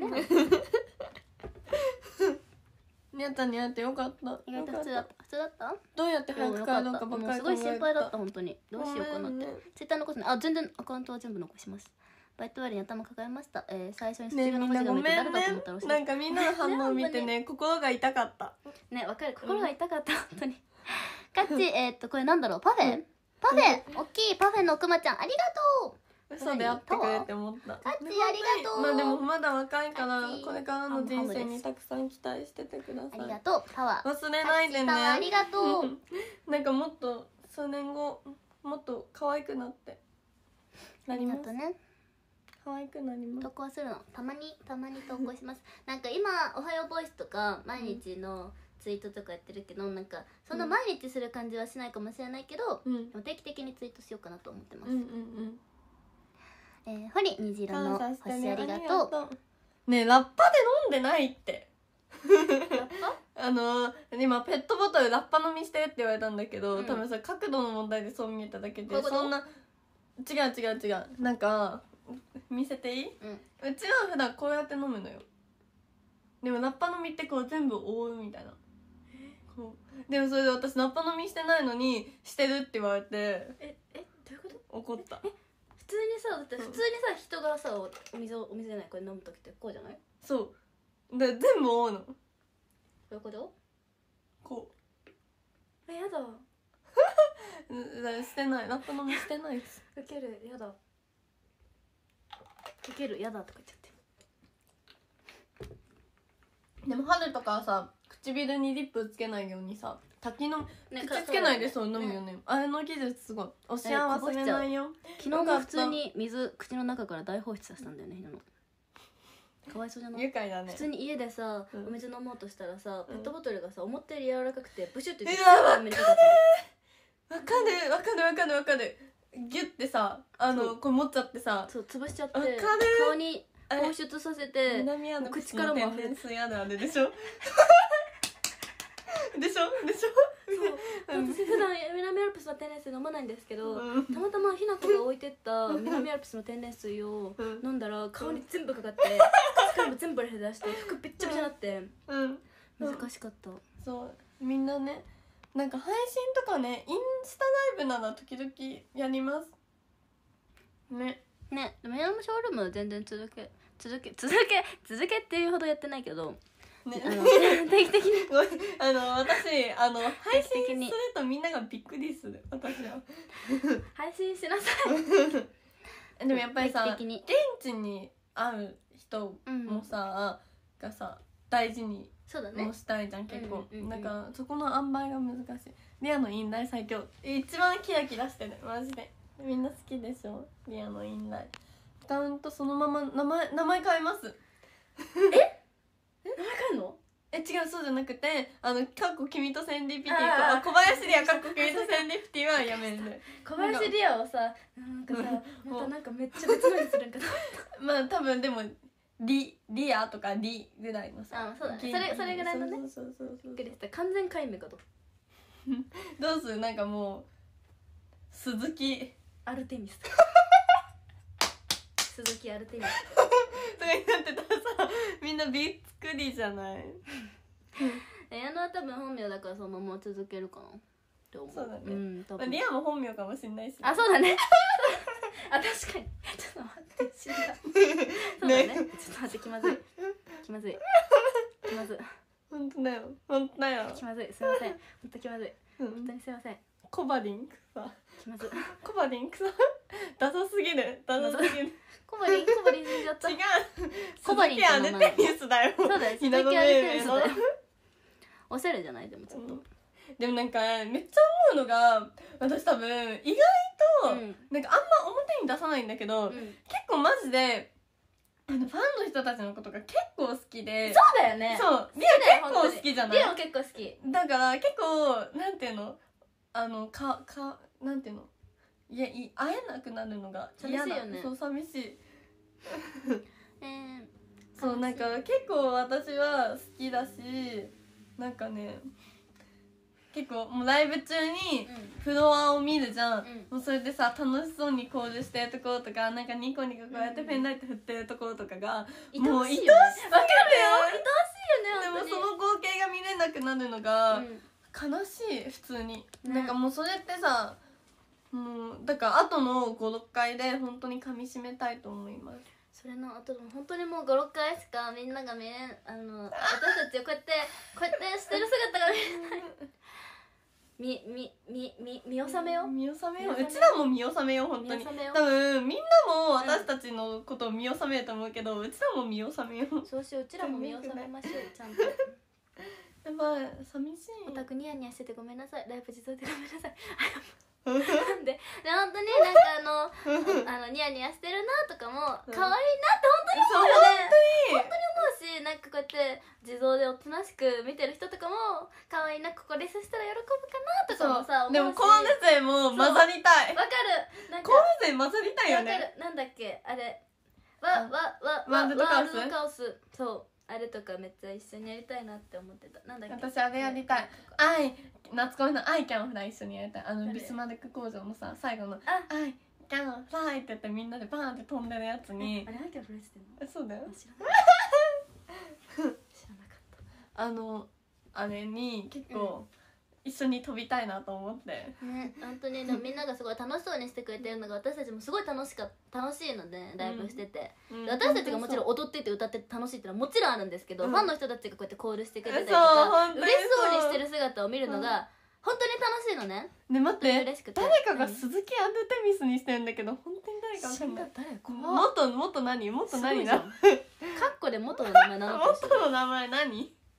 にゃたにゃってよかった。 意外と普通だった。普通だった？ どうやって早く帰ろうかばもうっかりすごい心配だった考本当に。どうしようかなって。 ごめんねツイッター残すね。あ全然アカウントは全部残します。バイト終わりに頭抱えました。えー、最初にえたね。ねみんなごめんね。 誰だと思ったら教えてなんかみんなの反応を見てね心が痛かった。 ね、わかる。心が痛かった、本当に。ガッチ、えーっと、これなんだろう、パフェパフェおっきいパフェのくまちゃん、ありがとう嘘であってくれって思った。 ガッチありがとうまあでもまだ若いからガッチこれからの人生にたくさん期待しててください。 ありがとう、タワー。 忘れないでね。 タワーありがとう。 なんかもっと数年後もっと可愛くなってなあります。 りがとうね。 可愛くなります投。稿するの。たまに、たまに投稿します。なんか今、おはようボイスとか、毎日のツイートとかやってるけど、なんか、そんな毎日する感じはしないかもしれないけど、 うんでも定期的にツイートしようかなと思ってます。 うんうんうん。 えー、ホリ、虹色の感謝して星ねありがとう。 う。ねえラッパで飲んでないって。 ラッパあのー、今ペットボトルラッパ飲みしてって言われたんだけど、 うん多分さ角度の問題でそう見えただけで、 こういうことそんな違う違う違う、なんか見せていい？ うん。 うちは普段こうやって飲むのよ。でもラッパ飲みってこう全部覆うみたいな。こうでもそれで私ラッパ飲みしてないのにしてるって言われてえ、え、どういうこと怒った。 普通にさ、だって普通にさ、人がさ、お水を、お水じゃない、これ飲む時ってこうじゃない？ そうで全部覆うの。 どういうこと？ こえ、やだ。 ううだしてないラッパ飲みしてないです。 ウケる、やだ。ウケる、やだとか言っちゃって。 でも春とかはさ唇にリップつけないようにさ滝の、ね、口つけないでそう飲むよね、ね、あれの技術すごいお幸せれないよ。 昨日も普通に水口の中から大放出させたんだよねひなの。かわいそうじゃない？ 愉快だね。 普通に家でさ、うん、お水飲もうとしたらさ、ペットボトルがさ思ったより柔らかくてブシュって言ってわかるわかるわかるわかるわかる。ギュッてさあのこう持っちゃってさそう潰しちゃって顔に放出させて南アルプス口からも天然水あるあるでしょでしょでしょそう私普段南アルプスの天然水飲まないんですけど、うん、たまたまひな子が置いてった南アルプスの天然水を飲んだら顔に全部かかって口からも全部出して服べっちゃべちゃになって、うん、難しかった。 そうみんなねなんか配信とかねインスタライブなら時々やりますね。 ねでもヤンショールームは全然続け続け続け続けっていうほどやってないけどね、あの定期的にあの私あの配信するとみんながびっくりする私は配信しなさいでもやっぱりさ現地に会う人もさ、うん、がさ大事にもしたいじゃん、ね、結構、うんうんうん、なんかそこの塩梅が難しい。リアのインライ最強一番キラキラしてるマジでみんな好きでしょリアのインライ。アカウントそのまま名前名前変えますえ名前変えんの？ え違うそうじゃなくてあのかっこ君とセンディピティ小林リアかっこ君とセンディピティはやめる小林リアをさなんかさまたなんかめっちゃ別のにするんかとまあ多分でもリリアとかリぐらいのさあそうだねそれそれぐらいのねそうそうそうそうびっくりした完全解明かとどうするなんかもう鈴木アルテミス鈴木アルテミスとかになってたらさみんなびっくりじゃない矢野は多分本名だからそのまま続けるかなって思う。 そうだね、うんまあ、リアも本名かもしれないし、ね、 あそうだねあ確かにちょっと待って死んだそうだね、ね、ちょっと待って気まずい気まずい気まずい本当だよ本当だよ気まずいすいません本当気まずい、うん、本当にすいません。 コバリンクさ気まずいコバリンクさダサすぎるダサすぎるコバリンコバリン死んじゃった違うコバリン鈴木アルテミスだよそうだよ鈴木アルテミスだよおしゃれじゃないでもちょっと、うん、 でもなんかめっちゃ思うのが私多分意外と、うん、なんかあんま表に出さないんだけど、うん、結構マジであのファンの人たちのことが結構好きでそうだよねそうリア結構好きじゃないリアも結構好きだから結構なんていうのあのかかなんていうのいやい会えなくなるのが嫌だ寂しいよねそう寂しいえー、 そうなんか結構私は好きだしなんかね結構もうライブ中にフロアを見るじゃん、うん、もうそれでさ楽しそうにコールしてるところとかなんかニコニコこうやってペンライト振ってるところとかが、うん、もう愛しいよねわかるよ愛しいよねでもその光景が見れなくなるのが悲しい普通に、ね、なんかもうそれってさもうだから後のごろっかいで本当に噛み締めたいと思います。 それの後でも本当にもうごろっかいしかみんなが見れんあの私たちをこうやってこうやってしてる姿が見れないみみみみ見納めよう見納めよううちらも見納めよう本当に多分みんなも私たちのことを見納めると思うけど、うん、うちらも見納めようそうしよううちらも見納めましょうちゃんとやばい寂しいオタクニヤニヤしててごめんなさいライブ自撮りでごめんなさいなんでで本当になんかあのあのニヤニヤしてるなとかも可愛いなって本当に思うよね本当に思うしなんかこうやって自動でおとなしく見てる人とかも可愛いなここレスしたら喜ぶかなとかもさ思うしでもコーネ勢も混ざりたいわかるなんかコーネ勢混ざりたいよねわかるなんだっけあれわわわワールドカオスワールドカオスそうあれとかめっちゃ一緒にやりたいなって思ってたなんだっけ私あれやりたいアイ夏恋のアイキャンフライ一緒にやりたいあのビスマルク工場のさ最後のアイキャンフライって言ってみんなでバーンって飛んでるやつにあれアイキャンフライしてんのそうだよ知らなかったあのあれに結構、うん一緒に飛びたいなと思ってね本当にでもみんながすごい楽しそうにしてくれてるのが私たちもすごい楽しか楽しいのでライブしてて、うん、私たちがもちろん踊ってて歌ってて楽しいっていうのはもちろんあるんですけど、うん、ファンの人たちがこうやってコールしてくれたりとか嬉しそうにしてる姿を見るのが本当に楽しいのね。 ね待って嬉しくて誰かが鈴木アンドテミスにしてるんだけど本当に誰かわかんない誰こもっともっと何もっと何なカッコで元の名前名乗ってる元の名前何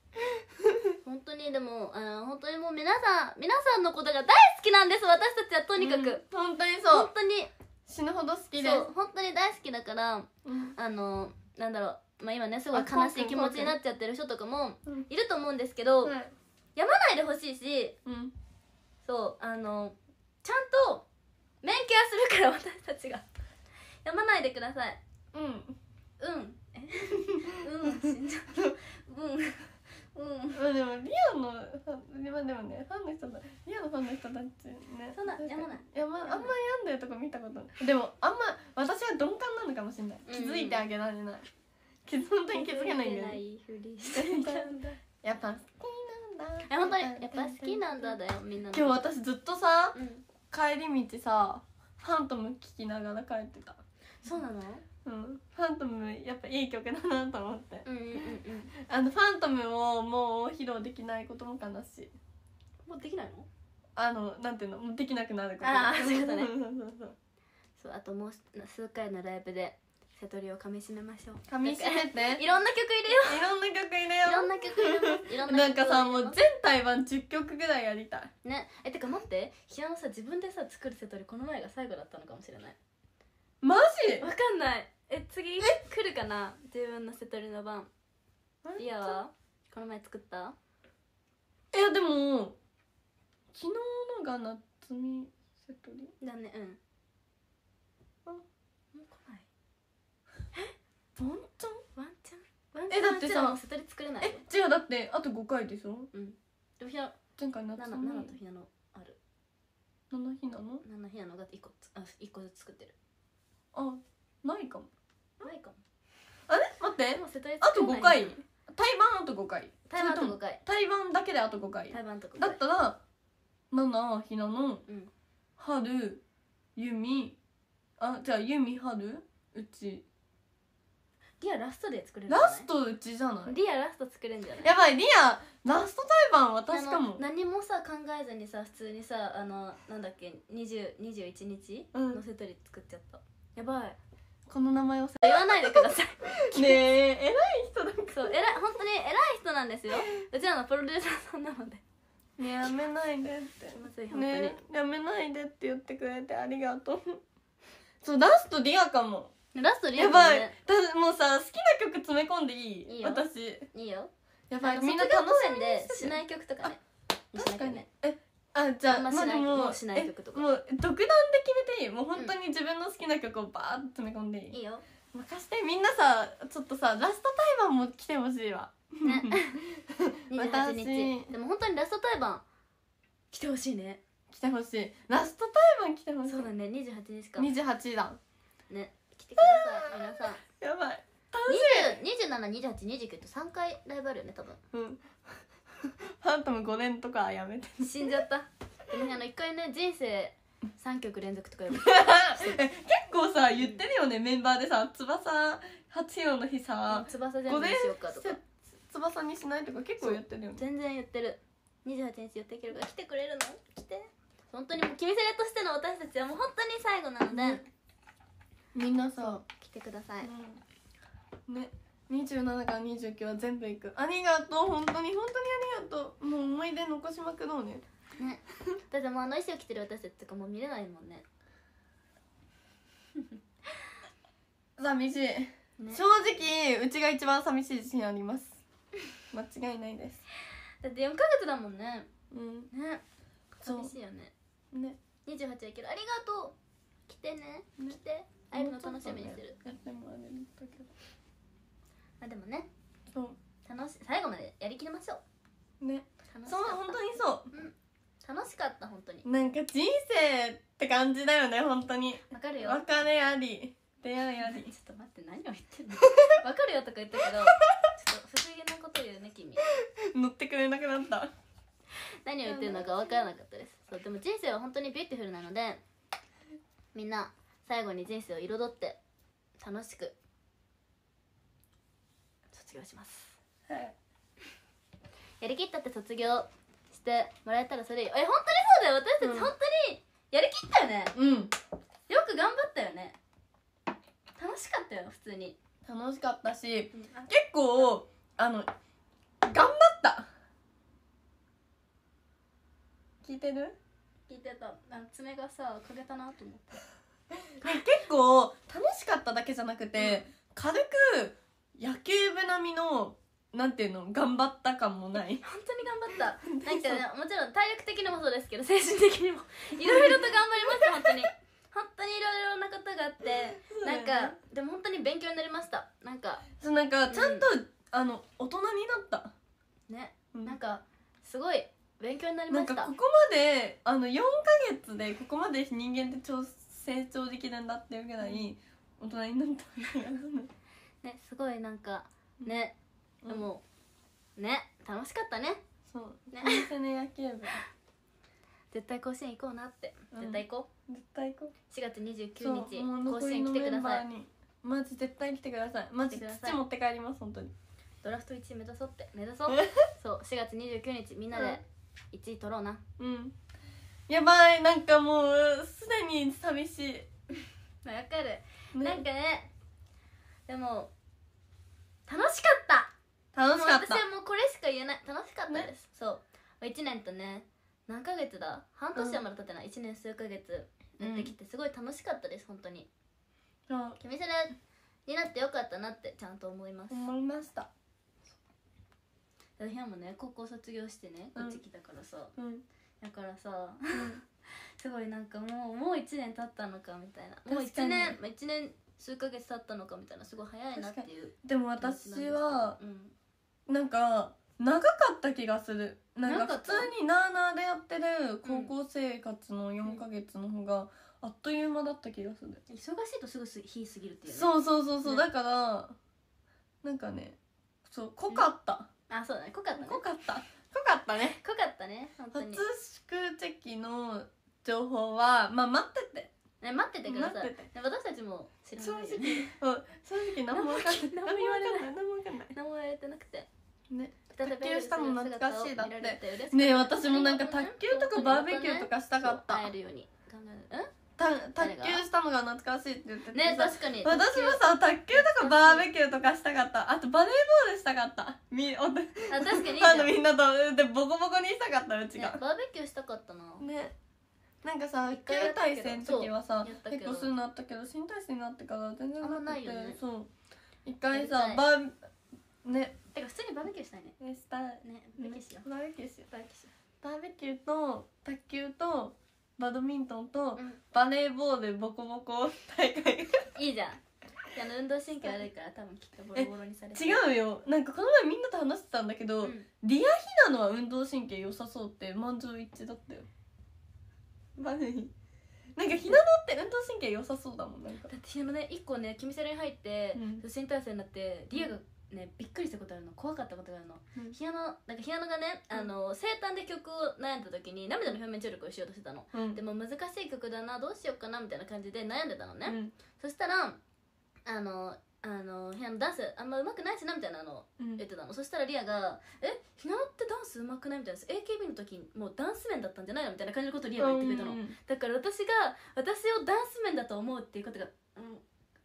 本当にでもあの本当にもう皆さん皆さんのことが大好きなんです。私たちはとにかく、 うん、本当にそう本当に死ぬほど好きです。 そう本当に大好きだから、 うん、 あのなんだろう、まあ、今ねすごい悲しい気持ちになっちゃってる人とかもいると思うんですけど、 うん、はい、 やまないでほしいし、 うん、 そうあのちゃんと免許はするから私たちがやまないでください。 うんうんえうん死んじゃったうんうんまあでもリアのファン、まあでもねファンの人だリアのファンの人たちねそんなやまない。 いや、まあ、あんま病んでるとこ見たことない。でもあんま私は鈍感なのかもしれない。気づいてあげられない。気づ本当に気づけないんだよね。やっぱ好きなんだ。 え本当にやっぱ好きなんだだよみんなの。 今日私ずっとさ、 うん、 帰り道さファントム聴きながら帰ってた。 そうなの？ うん、ファントムやっぱいい曲だなと思って、 うんうんうんうん、 あのファントムをもう披露できないことも悲しい。 もうできないの？ あのなんていうの、もうできなくなること。 ああそういうことねそうそうそうそう、あともう数回のライブで瀬戸りをかみしめましょう。 かみしめていろんな曲入れよいろんな曲入れよういろんな曲入れますいろんななんかさ曲を入れますもう全体版じゅっきょくぐらいやりたいね。えてか待って、ひなのさ自分でさ作る瀬戸りこの前が最後だったのかもしれない。 マジ？ わかんない。え次来るかな自分の瀬戸りの番。リアはこの前作った？ いやでも昨日のが夏美瀬戸りだね。うん。 あ、 もう来ない。 ワンチャンワンチャンワンチャンえだってさもう瀬戸り作れないよ。 え違う、だってあとごかいでしょ。 うん。でもひな前回夏美なななとひなのある。 ななひなのななひなのがいっこつあいっこずつ作ってる。 あ、ないかも。 ないかも。 あれ待ってでも瀬戸りあとごかい。対バンあとごかい。 対バンあとごかい。 対バンだけであとごかい。 対バンとごかいだったらななひなのうん春ゆみあじゃあゆみ春うちリアラストで作れるんじゃない？ ラストうちじゃない？ リアラスト作れるんじゃない？ やばい、リアラスト対バン私かも。 あの何もさ考えずにさ普通にさあのなんだっけにじゅう、にじゅういちにちうんの瀬戸り作っちゃった、やばい。 この名前をさ言わないでくださいねえ偉い人だかそう偉い本当に偉い人なんですようちらのプロデューサーさんなので。 らねえやめないでってすいません本当に、 ねえやめないでって言ってくれてありがとうそうラストリアかも。 ラストリアルやばいね。 だもうさ好きな曲詰め込んでいい？ いいよ私いいよ。 やばいあのみんな卒業楽しみに公演でしてしてない曲とかねにしな確かにきゃね。 えあじゃああんましないまあでももうしない曲とかえもう独断で決めていい？もう本当に自分の好きな曲をバーッと詰め込んでいい？ いいよ任してみんなさちょっとさラスト対バンも来てほしいわねにじゅうはちにち私でも本当にラスト対バン来てほしいね。 来てほしいラスト対バン来てほしい。 そうだねにじゅうはちにちかにじゅうはちだね来てください皆さん。 やばいにじゅうなな、にじゅうはち、にじゅうきゅうとさんかいライブあるよね多分。 うんファントムごねんとかやめて死んじゃったでもあのいっかいね人生さんきょく連続とかやるえ結構さ言ってるよねメンバーでさ翼初披露の日さ翼全部にしようかとか翼にしないとか結構言ってるよね。 全然言ってる。にじゅうはちにち予定けるから来てくれるの？来て本当にもう君セレとしての私たちはもう本当に最後なので、 ねみんなさ来てください、 うんねにじゅうななからにじゅうきゅうは全部行く。ありがとう本当に本当にありがとう。もう思い出残しまくろうね。 ねだってもうあの衣装着てる私たちとかもう見れないもんね寂しい、 ね正直うちが一番寂しい自信あります間違いないです。 だってよんかげつだもんね。 うんねそう寂しいよね。 ねにじゅうはちはいける。ありがとう来てねね来て会えるの楽しみにする。 やってもあれだけどまあでもねそう楽し最後までやりきりましょう。 ね楽しかったそう本当にそ楽しかった本当にうなんか人生って感じだよね本当に。 わかるよ。 別れあり出会いありちょっと待って何を言ってんのわかるよとか言ったけどちょっと不思議なこと言うね君。 乗ってくれなくなった。 何を言ってるのか分からなかったです。そうでも人生は本当にビューティフルなのでみんな最後に人生を彩って楽しく卒業します。 はいやりきったって卒業してもらえたらそれいい。え本当にそうだよ。私たちうん本当にやりきったよね、 うんよく頑張ったよね。楽しかったよ普通に。 楽しかったしうんあ結構あの頑張っ聞いてる？ 聞いてた。なんか爪がさかげたなと思って。 結構楽しかっただけじゃなくて、うん、軽く野球部並みのなんていうの頑張った感もない。 本当に頑張った。なんか、ね、もちろん体力的にもそうですけど精神的にもいろいろと頑張りました本当に本当にいろいろなことがあって、ね、なんかでも本当に勉強になりました。なんかそうなんかちゃんと、うん、あの大人になったね、うん、なんかすごい勉強になりました。 なんかここまであのよんかげつでここまで人間って超成長できるんだっていうぐらい大人になったみたいなね、すごいなんかね、うん、でもね楽しかったね。 そうね、お店の野球部絶対甲子園行こうなって、うん、絶対行こう、 絶対行こう。 しがつにじゅうくにち甲子園来てください。 マジ絶対来てください。マジ土持って帰ります本当に。 ドラフトいちい目指そうって目指そうそうしがつにじゅうくにちみんなでいちい取ろうな。 うん、やばい、なんかもうすでに寂しいわかる、ね、なんかねでも楽しかった。 楽しかった。 私はもうこれしか言えない。楽しかったです、ね、そういちねんとね何ヶ月だ半年はまだ経ってない、うん、いちねん数ヶ月やってきてすごい楽しかったです本当に。君それになってよかったなってちゃんと思います。 思いました。 私もね高校卒業してねこっち来たからさ、うん、だからさ、うん、すごいなんかもうもういちねん経ったのかみたいな、もういちねんいちねん数ヶ月経ったのかみたいな、すごい早いなっていう。 でも私は、うん、なんか長かった気がする。なんか普通になーなーでやってる高校生活のよんかげつの方があっという間だった気がする。 忙しいとすぐ日過ぎるっていうね。 そうそうそうそう、ね、だからなんかねそう濃かった、 うん、あそうだね濃かったね濃かった濃かったね濃かったね本当に。 初宿チの情報はまあ待っててね、待っててください。私たちも知らないよね。 正直何も分かんない。 何も言われない。何も分かんない。何も言われてなくて。 ね。卓球したの懐かしいだって。ねえ私もなんか卓球とかバーベキューとかしたかった。 会えるように考える。 卓球したのが懐かしいって言ってて。 ね確かに。 私もさ卓球とかバーベキューとかしたかった。あとバレーボールしたかった。みおあ確かに。 ファンのみんなとでボコボコにしたかったうちが。 バーベキューしたかったな。 ね。なんかさ、球対戦の時はさ結構するのあったけど新体制になってから全然なくて、ね、そう一回さバーねてか普通にバーベキューしたいね。 ねしたいねバーベキューしよう。 バーベキューしよう。バーベキューしよう。バーベキューと卓球とバドミントンとバレーボールボコボコ大会いいじゃん。あの運動神経悪いから多分きっとボロボロにされて。 違うよ、なんかこの前みんなと話してたんだけど、うん、リアヒナのは運動神経良さそうって満場一致だったよ。マジになんかひなのって運動神経良さそうだもん。なんかだってひなのね一個ねキミセルに入って、うん、新体制になってリアがねびっくりしたことあるの、怖かったことがあるの、うん、ひなのなんかひなのがね、うん、あの生誕で曲を悩んだ時に涙の表面張力をしようとしてたの、うん、でも難しい曲だなどうしようかなみたいな感じで悩んでたのね、うん、そしたらあのあのひなのダンスあんま上手くないしなみたいなのを言ってたの、うん、そしたらリアが「えひなのってダンス上手くない?」みたいな エーケービー の時もうダンス面だったんじゃないのみたいな感じのことをリアが言ってくれたの、うんうん、だから私が私をダンス面だと思うっていうことが、うん、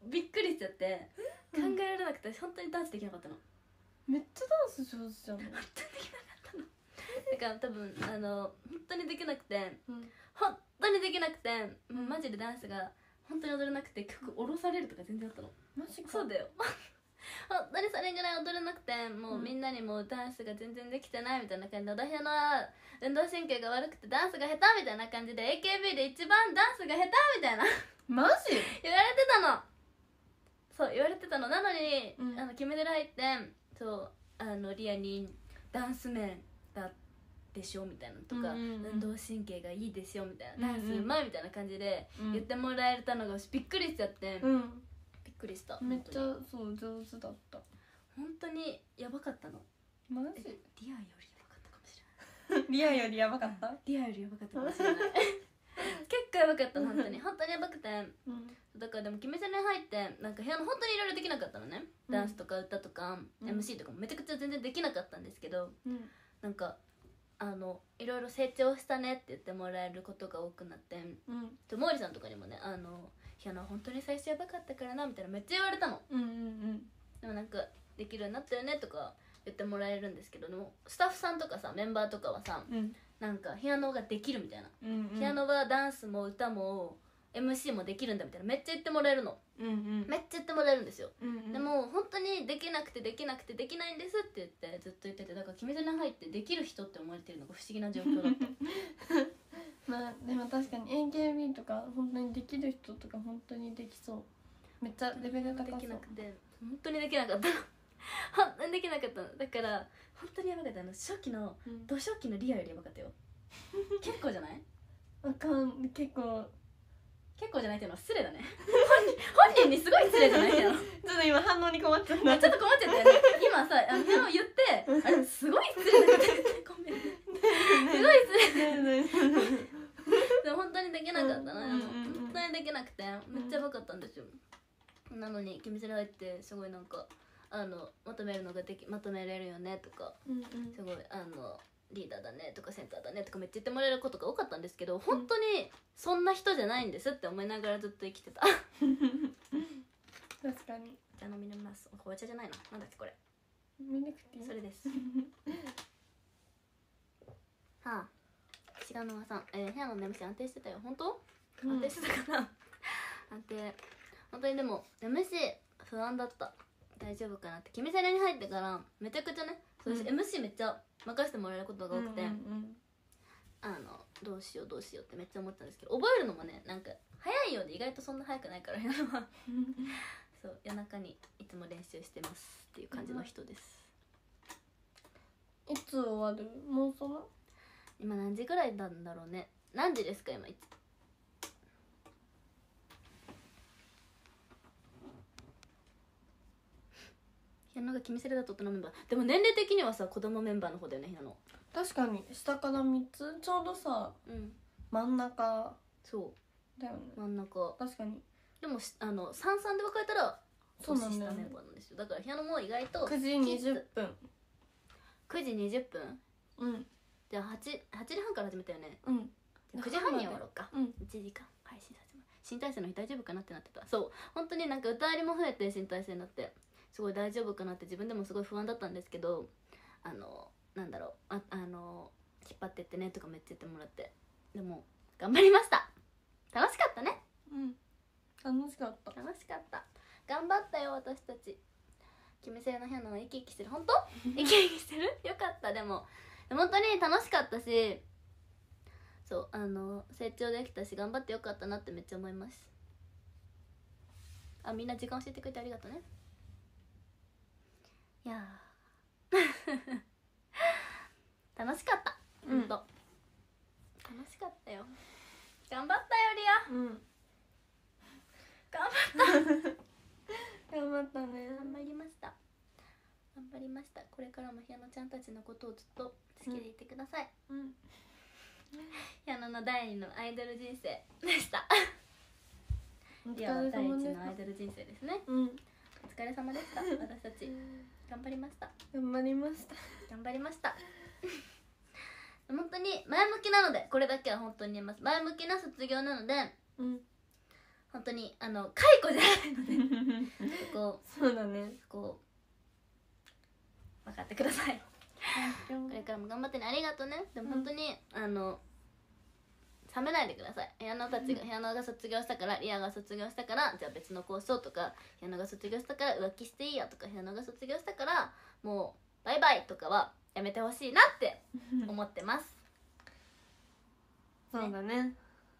びっくりしちゃって考えられなくて本当にダンスできなかったの。 めっちゃダンス上手じゃん。 本当にできなかったのだから多分あの本当にできなくて、うん、本当にできなくて、うん、マジでダンスが本当に踊れなくて曲降ろされるとか全然あったの。 マジか。 そうだよ本当にそれぐらい踊れなくてもうみんなにもダンスが全然できてないみたいな感じで、私の運動神経が悪くてダンスが下手みたいな感じで エーケービー で一番ダンスが下手みたいなマジ言われてたの。そう言われてたの。なのに、うん、あの決め手で入ってそうあのリアにダンス面だでしょみたいなとか、うんうんうん、運動神経がいいですよみたいな、ダンスうまいみたいな感じで言ってもらえたのがびっくりしちゃって、うん、びっくりした。 めっちゃそう上手だった。 本当にやばかったの。 マジリアよりやばかったかもしれないリアよりやばかったリアよりやばかったかもしれない結構やばかった本当に本当にやばくて、うん、だからでも決めセに入ってなんか部屋の本当にいろいろできなかったのね、うん、ダンスとか歌とか、うん、エムシー とかもめちゃくちゃ全然できなかったんですけど、うん、なんかあのいろいろ成長したねって言ってもらえることが多くなって、うん、と毛利さんとかにもねあのいやな本当に最初やばかったからなみたいなめっちゃ言われたの、うんうんうん、でもなんかできるようになったよねとか言ってもらえるんですけど、でもスタッフさんとかさメンバーとかはさ、うん、 なんかピアノができるみたいな、 うんうん、 ピアノはダンスも歌も エムシー もできるんだみたいなめっちゃ言ってもらえるの、 うんうん、 めっちゃ言ってもらえるんですよ、 うんうん、 でも本当にできなくてできなくてできないんですって言ってずっと言ってて、だから決め手に入ってできる人って思われてるのが不思議な状況だったまあでも確かに エーケービー とか本当にできる人とか本当にできそう、めっちゃレベル高そう。 できなくて本当にできなかったの本当にできなかったのだから本当にやばかった。あの初期の、うん、土初期のリアよりやばかったよ結構じゃない？ わかん結構結構じゃないっていうのは失礼だね本人にすごい失礼じゃないけどちょっと今反応に困っちゃった。 ちょっと困っちゃったよね今さあの言ってあれすごい失礼だねごめんねすごい失礼でも本当にできなかったな、うんうんうん、本当にできなくてめっちゃやばかったんですよ、うん、なのに決めせられてすごいなんかあのまとめるのができまとめれるよねとか、うんうん、すごいあのリーダーだねとかセンターだねとかめっちゃ言ってもらえることが多かったんですけど、本当にそんな人じゃないんですって思いながらずっと生きてた確かに。 じゃあ飲みます。紅茶じゃないのなんだっけこれ、 ミルクティー、 それですはあ、白沼さん、えー、部屋の眠し安定してたよ。本当、うん、安定してたかな安定本当に。でも眠し不安だった、大丈夫かなって。決めセレに入ってからめちゃくちゃね、そう、うん、エムシー めっちゃ任せてもらえることが多くて、うんうんうん、あのどうしようどうしようってめっちゃ思ったんですけど、覚えるのもねなんか早いようで意外とそんな早くないからやるのはそう夜中にいつも練習してますっていう感じの人です、 うん、いつ終わる？もうその今何時ぐらいなんだろうね。何時ですか今？いつひなのが決めセレだと大人メンバーでも年齢的にはさ子供メンバーの方だよねひなの。 確かに下からみっつちょうどさ、うん、真ん中そうだよね。 真ん中確かに。 でもあのさんさんで分かれたら年下メンバーなんですよ。だからひなのも意外とくじにじゅっぷんくじにじゅっぷん、うん、じゃあ 8, 8時半から始めたよね。うんくじはんに終わろうか、うん、いちじかん配信始まる。新体制の日大丈夫かなってなってた。そう本当になんか歌ありも増えて新体制になってすごい大丈夫かなって自分でもすごい不安だったんですけど、あのなんだろう あ, あの引っ張ってってねとかめっちゃ言ってもらって、でも頑張りました。楽しかったね。 うん楽しかった楽しかった頑張ったよ私たち。決めセレの部屋のは生き生きしてる。本当生き生きしてるよかった。でも本当に楽しかったし、そうあの成長できたし頑張ってよかったなってめっちゃ思います。あみんな時間教えてくれてありがとうね。いや楽しかった。ほんと、うん、楽しかったよ。頑張ったよリア、うん、頑張った頑張ったね。 頑張りました頑張りました。これからもひやのちゃんたちのことをずっと好きでいてください。うん、うん、ひやのの第二のアイドル人生でしたリアは第一のアイドル人生ですね。うん、お疲れ様でした私たち頑張りました頑張りました頑張りました本当に前向きなので、これだけは本当に言います。前向きな卒業なので、うん、本当にあの解雇じゃないのでそこそうだね、 そこ分かってくださいこれからも頑張ってね。ありがとうね。でも本当に、うん、あの冷めないでください。部屋のたちが、部屋のが卒業したからリアが卒業したからじゃあ別のコースをとか、部屋のが卒業したから浮気していいやとか、部屋のが卒業したからもうバイバイとかはやめてほしいなって思ってますそうだね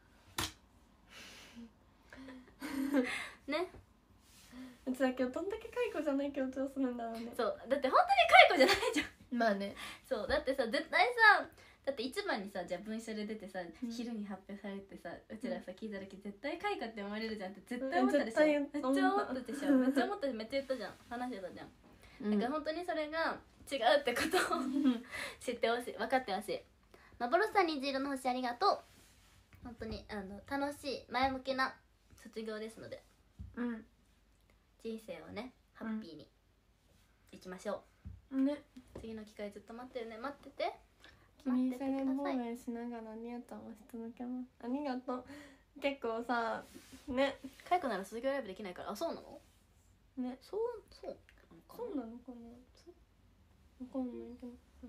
ねうちは今日どんだけ解雇じゃない強調するんだろうね。 そうだって本当に解雇じゃないじゃんまあね。 そうだってさ絶対さだって一番にさじゃあ文書で出てさ、うん、昼に発表されてさうちらさ聞いた時絶対解雇って思われるじゃんって絶対思ったでしょ、うん、めっちゃ思ったでしょめっちゃ思ったしめっちゃ言ったじゃん話してたじゃん、うん、だから本当にそれが違うってことを知ってほしい分かってほしい。幻さん虹色の星ありがとう。本当にあの楽しい前向きな卒業ですので、うん、人生をねハッピーにいきましょう、うん、ね、次の機会ずっと待ってるね。待ってて待っててください。防衛しながらニュートンをし続けます。ありがとう。結構さね解雇なら卒業ライブできないから。あそうなのね。そうそうそうなのかな。わかんないけど、うん、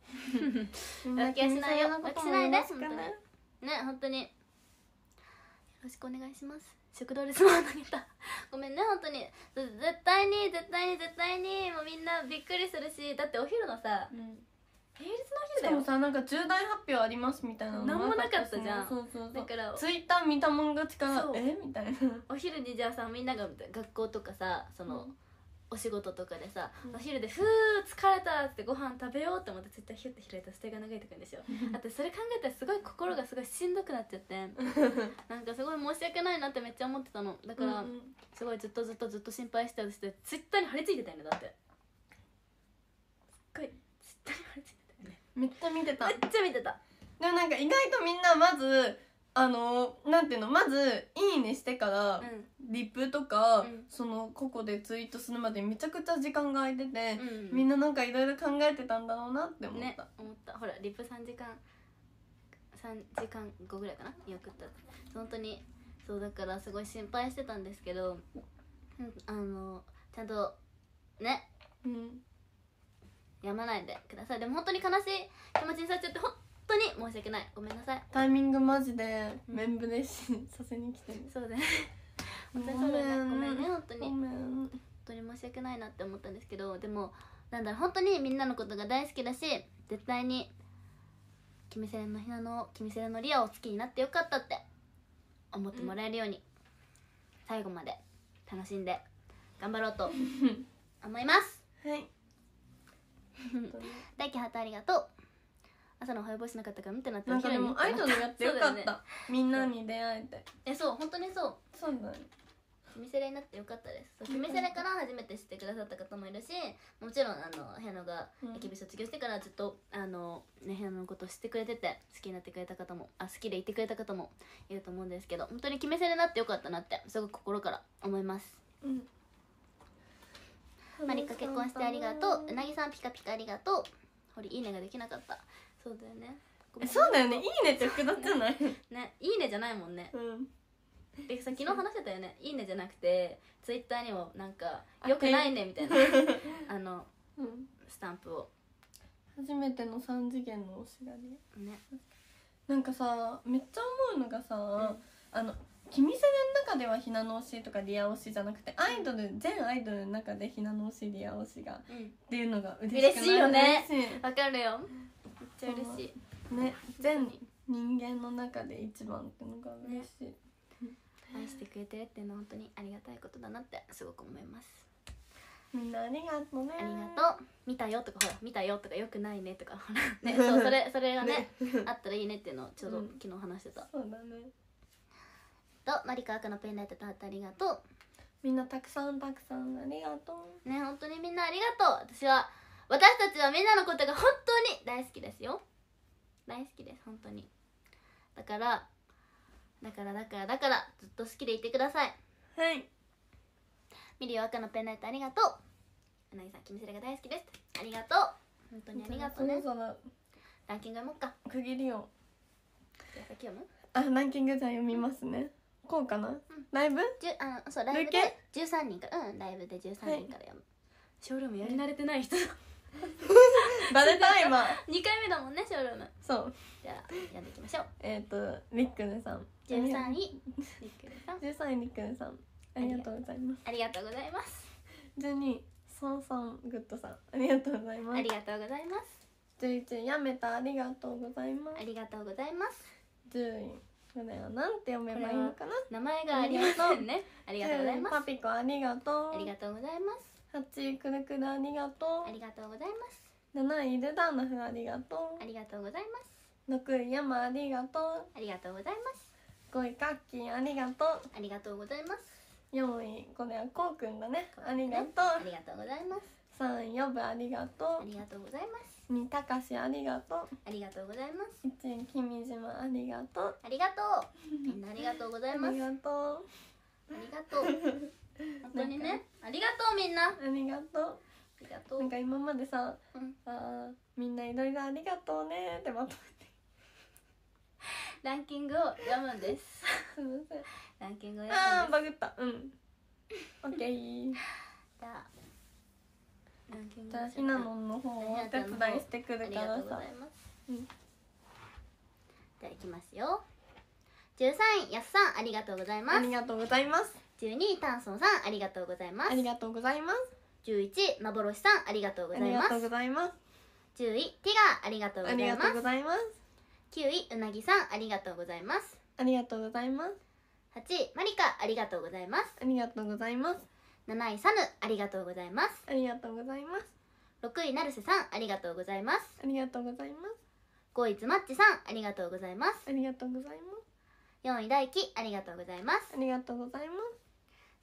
浮気はしないよ、浮気しないで本当にね、本当によろしくお願いします。食堂でスマホ投げたごめんね本当に、絶対に絶対に絶対にもうみんなびっくりするし、だってお昼のさ、うん、平日のお昼だよ。しかもさ、なんか重大発表ありますみたいなのなんもなかったじゃん。 そうそうそう、 だからツイッター見たもん勝ちからえみたいな。 お昼にじゃあさ、みんなが学校とかさ、その、うんお仕事とかでさ、うん、お昼で「ふー疲れた」ってご飯食べようって思ってツイッターヒュッて開いたらステが流れてくるんですよ。あとそれ考えたらすごい心がすごいしんどくなっちゃってなんかすごい申し訳ないなってめっちゃ思ってたの。だから、うんうん、すごいずっとずっとずっと心配してたしてツイッターに貼り付いてたよね。だってすっごいツイッターに貼り付いてたよね。 めっちゃ見てためっちゃ見てた。 でもなんか意外とみんなまずあのなんていうの、まずいいねしてから、うん、リップとか、うん、その個々でツイートするまでめちゃくちゃ時間が空いてて、うんうん、みんななんかいろいろ考えてたんだろうなって思った、ね、 思った。ほらリップさんじかんさんじかんごぐらいかなに送った本当にそう。だからすごい心配してたんですけど、うん、あのちゃんとね、うん、やまないでください。でも本当に悲しい気持ちにさせちゃって本当に申し訳ない、ごめんなさい。 タイミングマジで面ブレしさせに来てる、 うん、そうだね本当にそうだね、ごめんね本当にごめん本当に申し訳ないなって思ったんですけど、でもなんだろう、本当にみんなのことが大好きだし、絶対にキミセレのひなのキミセレのリアを好きになってよかったって思ってもらえるように、うん、最後まで楽しんで頑張ろうと思いますはい大輝ハートありがとう。朝の早ぼしなかったから見てなって、 なんかでもアイドルやってよかった、ね、みんなに出会えて。 えそう本当にそうそうだね、 キミセレになってよかったです。そうキミセレから初めて知ってくださった方もいるし、もちろんあのヘナがエキビ卒業してからずっとあの、ね、ヘナのことを知ってくれてて好きになってくれた方もあ好きでいてくれた方もいると思うんですけど、本当にキミセレになってよかったなってすごく心から思います、うん、マリカ結婚してありがとう。うなぎさんピカピカありがとう。ほりいいねができなかった。そうだよね。 そうだよね。いいねって複雑じゃないね、いいねじゃないもんね。うん。でさ昨日話してたよね。いいねじゃなくてツイッターにもなんかよくないねみたいなあの、うん、スタンプを。 初めての三次元のおしがり。ね。なんかさめっちゃ思うのがさ、うん、あのキミセレの中ではひなの推しとかリア推しじゃなくて、アイドル全アイドルの中でひなの推しリア推しが、うん、っていうのが嬉しくない？ 嬉しいよね。わかるよ。めっちゃ嬉しいね。全人間の中で一番ってのが嬉しい、ね、 愛してくれてるっていうのは本当にありがたいことだなってすごく思います。 みんなありがとうね。 ありがとう。見たよとかほら見たよとかよくないねとかほらねそうそれそれがねあったらいいねっていうのをちょうど昨日話してた、 うん、そうだね。 とマリカ赤のペンライトとハートありがとう。 みんなたくさんたくさんありがとうね。本当にみんなありがとう。私は私たちはみんなのことが本当に大好きですよ。大好きです本当に。だからだからだからだからずっと好きでいてください。 はい。 ミリオ赤のペンライトありがとう。うなぎさんキミセレが大好きです。ありがとう。本当にありがとうね。そろそろランキング読もうか。 区切りよ。 じゃあ先読む？ あ、ランキングじゃあ読みますね。こうかな、うん、ライブじゅあそうライブでじゅうさんにんからうんライブでじゅうさんにんから読む、はい、ショールームやり慣れてない人バレた今にかいめだもんねショールーム。 そうじゃあ読んでいきましょう。 えっ、ー、とリックネさんじゅうさんいリックネさんじゅうさんいリックネさんありがとうございます。 ありがとうございます。 じゅうにいソンソングッドさんありがとうございます。 ありがとうございます。 じゅういちいやめたありがとうございます。 ありがとうございます。 じゅういこれはなんて読めばいいのかな。 名前がありませんね。ありがとうございます。 パピコありがとう。 ありがとうございます。 はちいくるくるありがとう。 ありがとうございます。 なないルダーナフありがとう。 ありがとうございます。 ろくいヤマありがとう。 ありがとうございます。 ごいカッキーありがとう。 ありがとうございます。 よんいこれはこうくんだね。ありがとう。 ありがとうございます。 さんいヨブありがとう。 ありがとうございます。 にたかしありがとう。 ありがとうございます。 いちい君島ありがとう。 ありがとう。みんなありがとうございます。 ありがとう。 ありがとう。本当にね。ありがとうみんな。 ありがとう。 ありがとう。 なんか今までさ、うん、あみんないろいろありがとうねってまとめてランキングを読むんです。 すみません。 ランキングを読むんです。 あーバグった。うん。オッケー。 じゃあランキキングじゃあひなのんの方をお手伝いしてくるありがからさ。 とうございます。 うん、 じゃあいきますよ。じゅうさんいやすさんありがとうございます。 ありがとうございます。 じゅうにいタンソンさんありがとうございますあ。りがとうございます。 じゅういち幻さんありがとうごあざいます。 りがとうございます。 じゅういティガーありがとうございまありがとうごす。 ざいます。 きゅういうなぎさんありがとうございます。 ありがとうございます。 はちいマリカありがとうございます。 ありがとうございます。 なないサヌありがとうございます。 ありがとうございます。 ろくい成瀬さんありがとうございます。 ありがとうございます。 ごいつまっちさんありがとうございます。 ありがとうございます。 よんい大輝ありがとうございます。 ありがとうございます。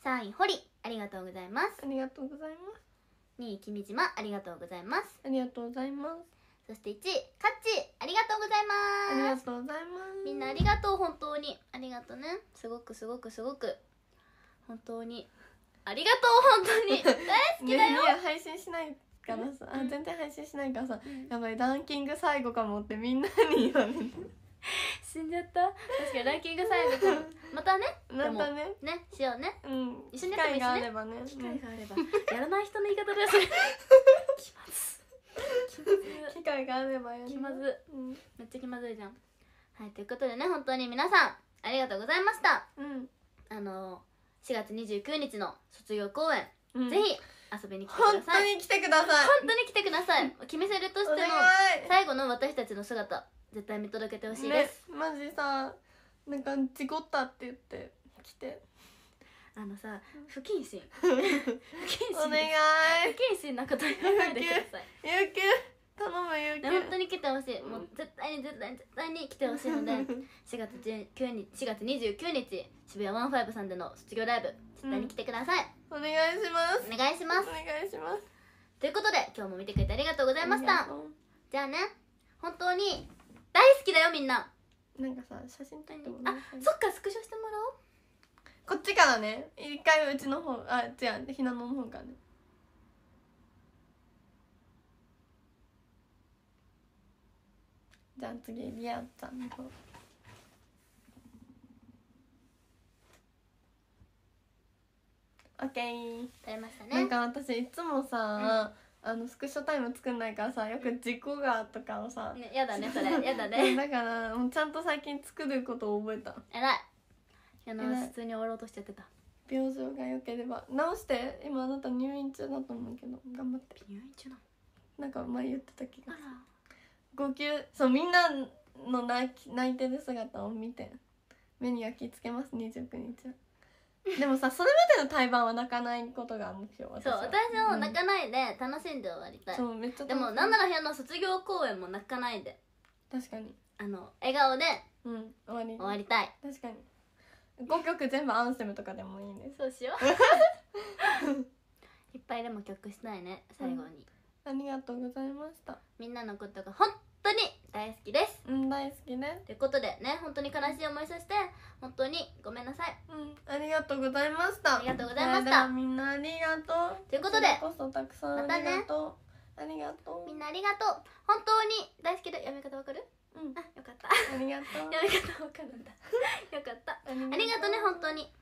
さんい堀ありがとうございます。 ありがとうございます。 にい君島ありがとうございます。 ありがとうございます。 そしていちいカッチありがとうございありがます。 とうございます。 みんなありがとう。本当にありがとうね。すごくすごくすごく本当にありがとう。本当に大好きだよ。 ね、いや配信しないからさ、あ全然配信しないからさ、 うんやばいランキング最後かもってみんなに言われる。 死んじゃった。確かにランキング最後かも。またね。 またね、 ねしようね。 うん、 一緒に機会やってもいいしねがあればね、 機会があればやらない人の言い方だよそれ。気まず気まず機会があればやる。 気まずうんめっちゃ気まずいじゃん。はいということでね本当に皆さんありがとうございました。 うんあのしがつにじゅうくにちの卒業公演、 うん、 ぜひ遊びに来てくだ本さい。 当に来てください。 本当に来てください。キメセルとしてのお願い。 最後の私たちの姿絶対見届けてほしいです、 ね、マジさなんか事故ったって言って来て。 あのさ不謹慎不謹慎お願い。 不謹慎なこと言わないでください。 ゆうきゅ頼むゆうきゅ。 本当に来てほしい。もう絶対に絶対に絶対に来てほしいのでしがつじゅうくにちしがつにじゅうくにち渋谷ワンファイブさんでの卒業ライブ絶対に来てください、 お願いします。 お願いしますお願いします。 ということで今日も見てくれてありがとうございましたありがとう。 じゃあね本当に大好きだよみんな。 なんかさ写真撮ってもあらえない？ そっかスクショしてもらおう。 こっちからね一回うちの方あ違うひなのの方からね。じゃあ次リアちゃんの方。オッケー。 撮れましたね。 なんか私いつもさ、あのスクショタイム作んないからさよく事故がとかをさ、 ね、やだねそれやだねだからもうちゃんと最近作ることを覚えた。 えらい。あの偉い普通に終わろうとしちゃってた。 病状が良ければ直して。今あなた入院中だと思うけど頑張って。 入院中なの。 なんか前言ってた気があら。 号泣。そうみんなの泣き泣いてる姿を見て目に焼き付けますにじゅうくにちは。でもさそれまでの対バンは泣かないことが目標。 そう私も泣かないで楽しんで終わりたい、 そうめっちゃでもなんなら部屋の卒業公演も泣かないで確かにあの笑顔でうん終わり終わりたい。 確かにごきょく全部アンセムとかでもいいね。 そうしよういっぱいでも曲したいね最後に、 ありがとうございました。 みんなのことが本当に大好きです。 うん大好きね。 ということでね本当に悲しい思いさせて本当にごめんなさい。 うんありがとうございました。 ありがとうございましたそれではみんなありがとう。 ということでこちらこそたくさんありがとう、ありがとう。 みんなありがとう。本当に大好きだ。読み方わかる？ うんあよかったありがとう。 読み方わかるんだよかった。 ありありがとうね本当に。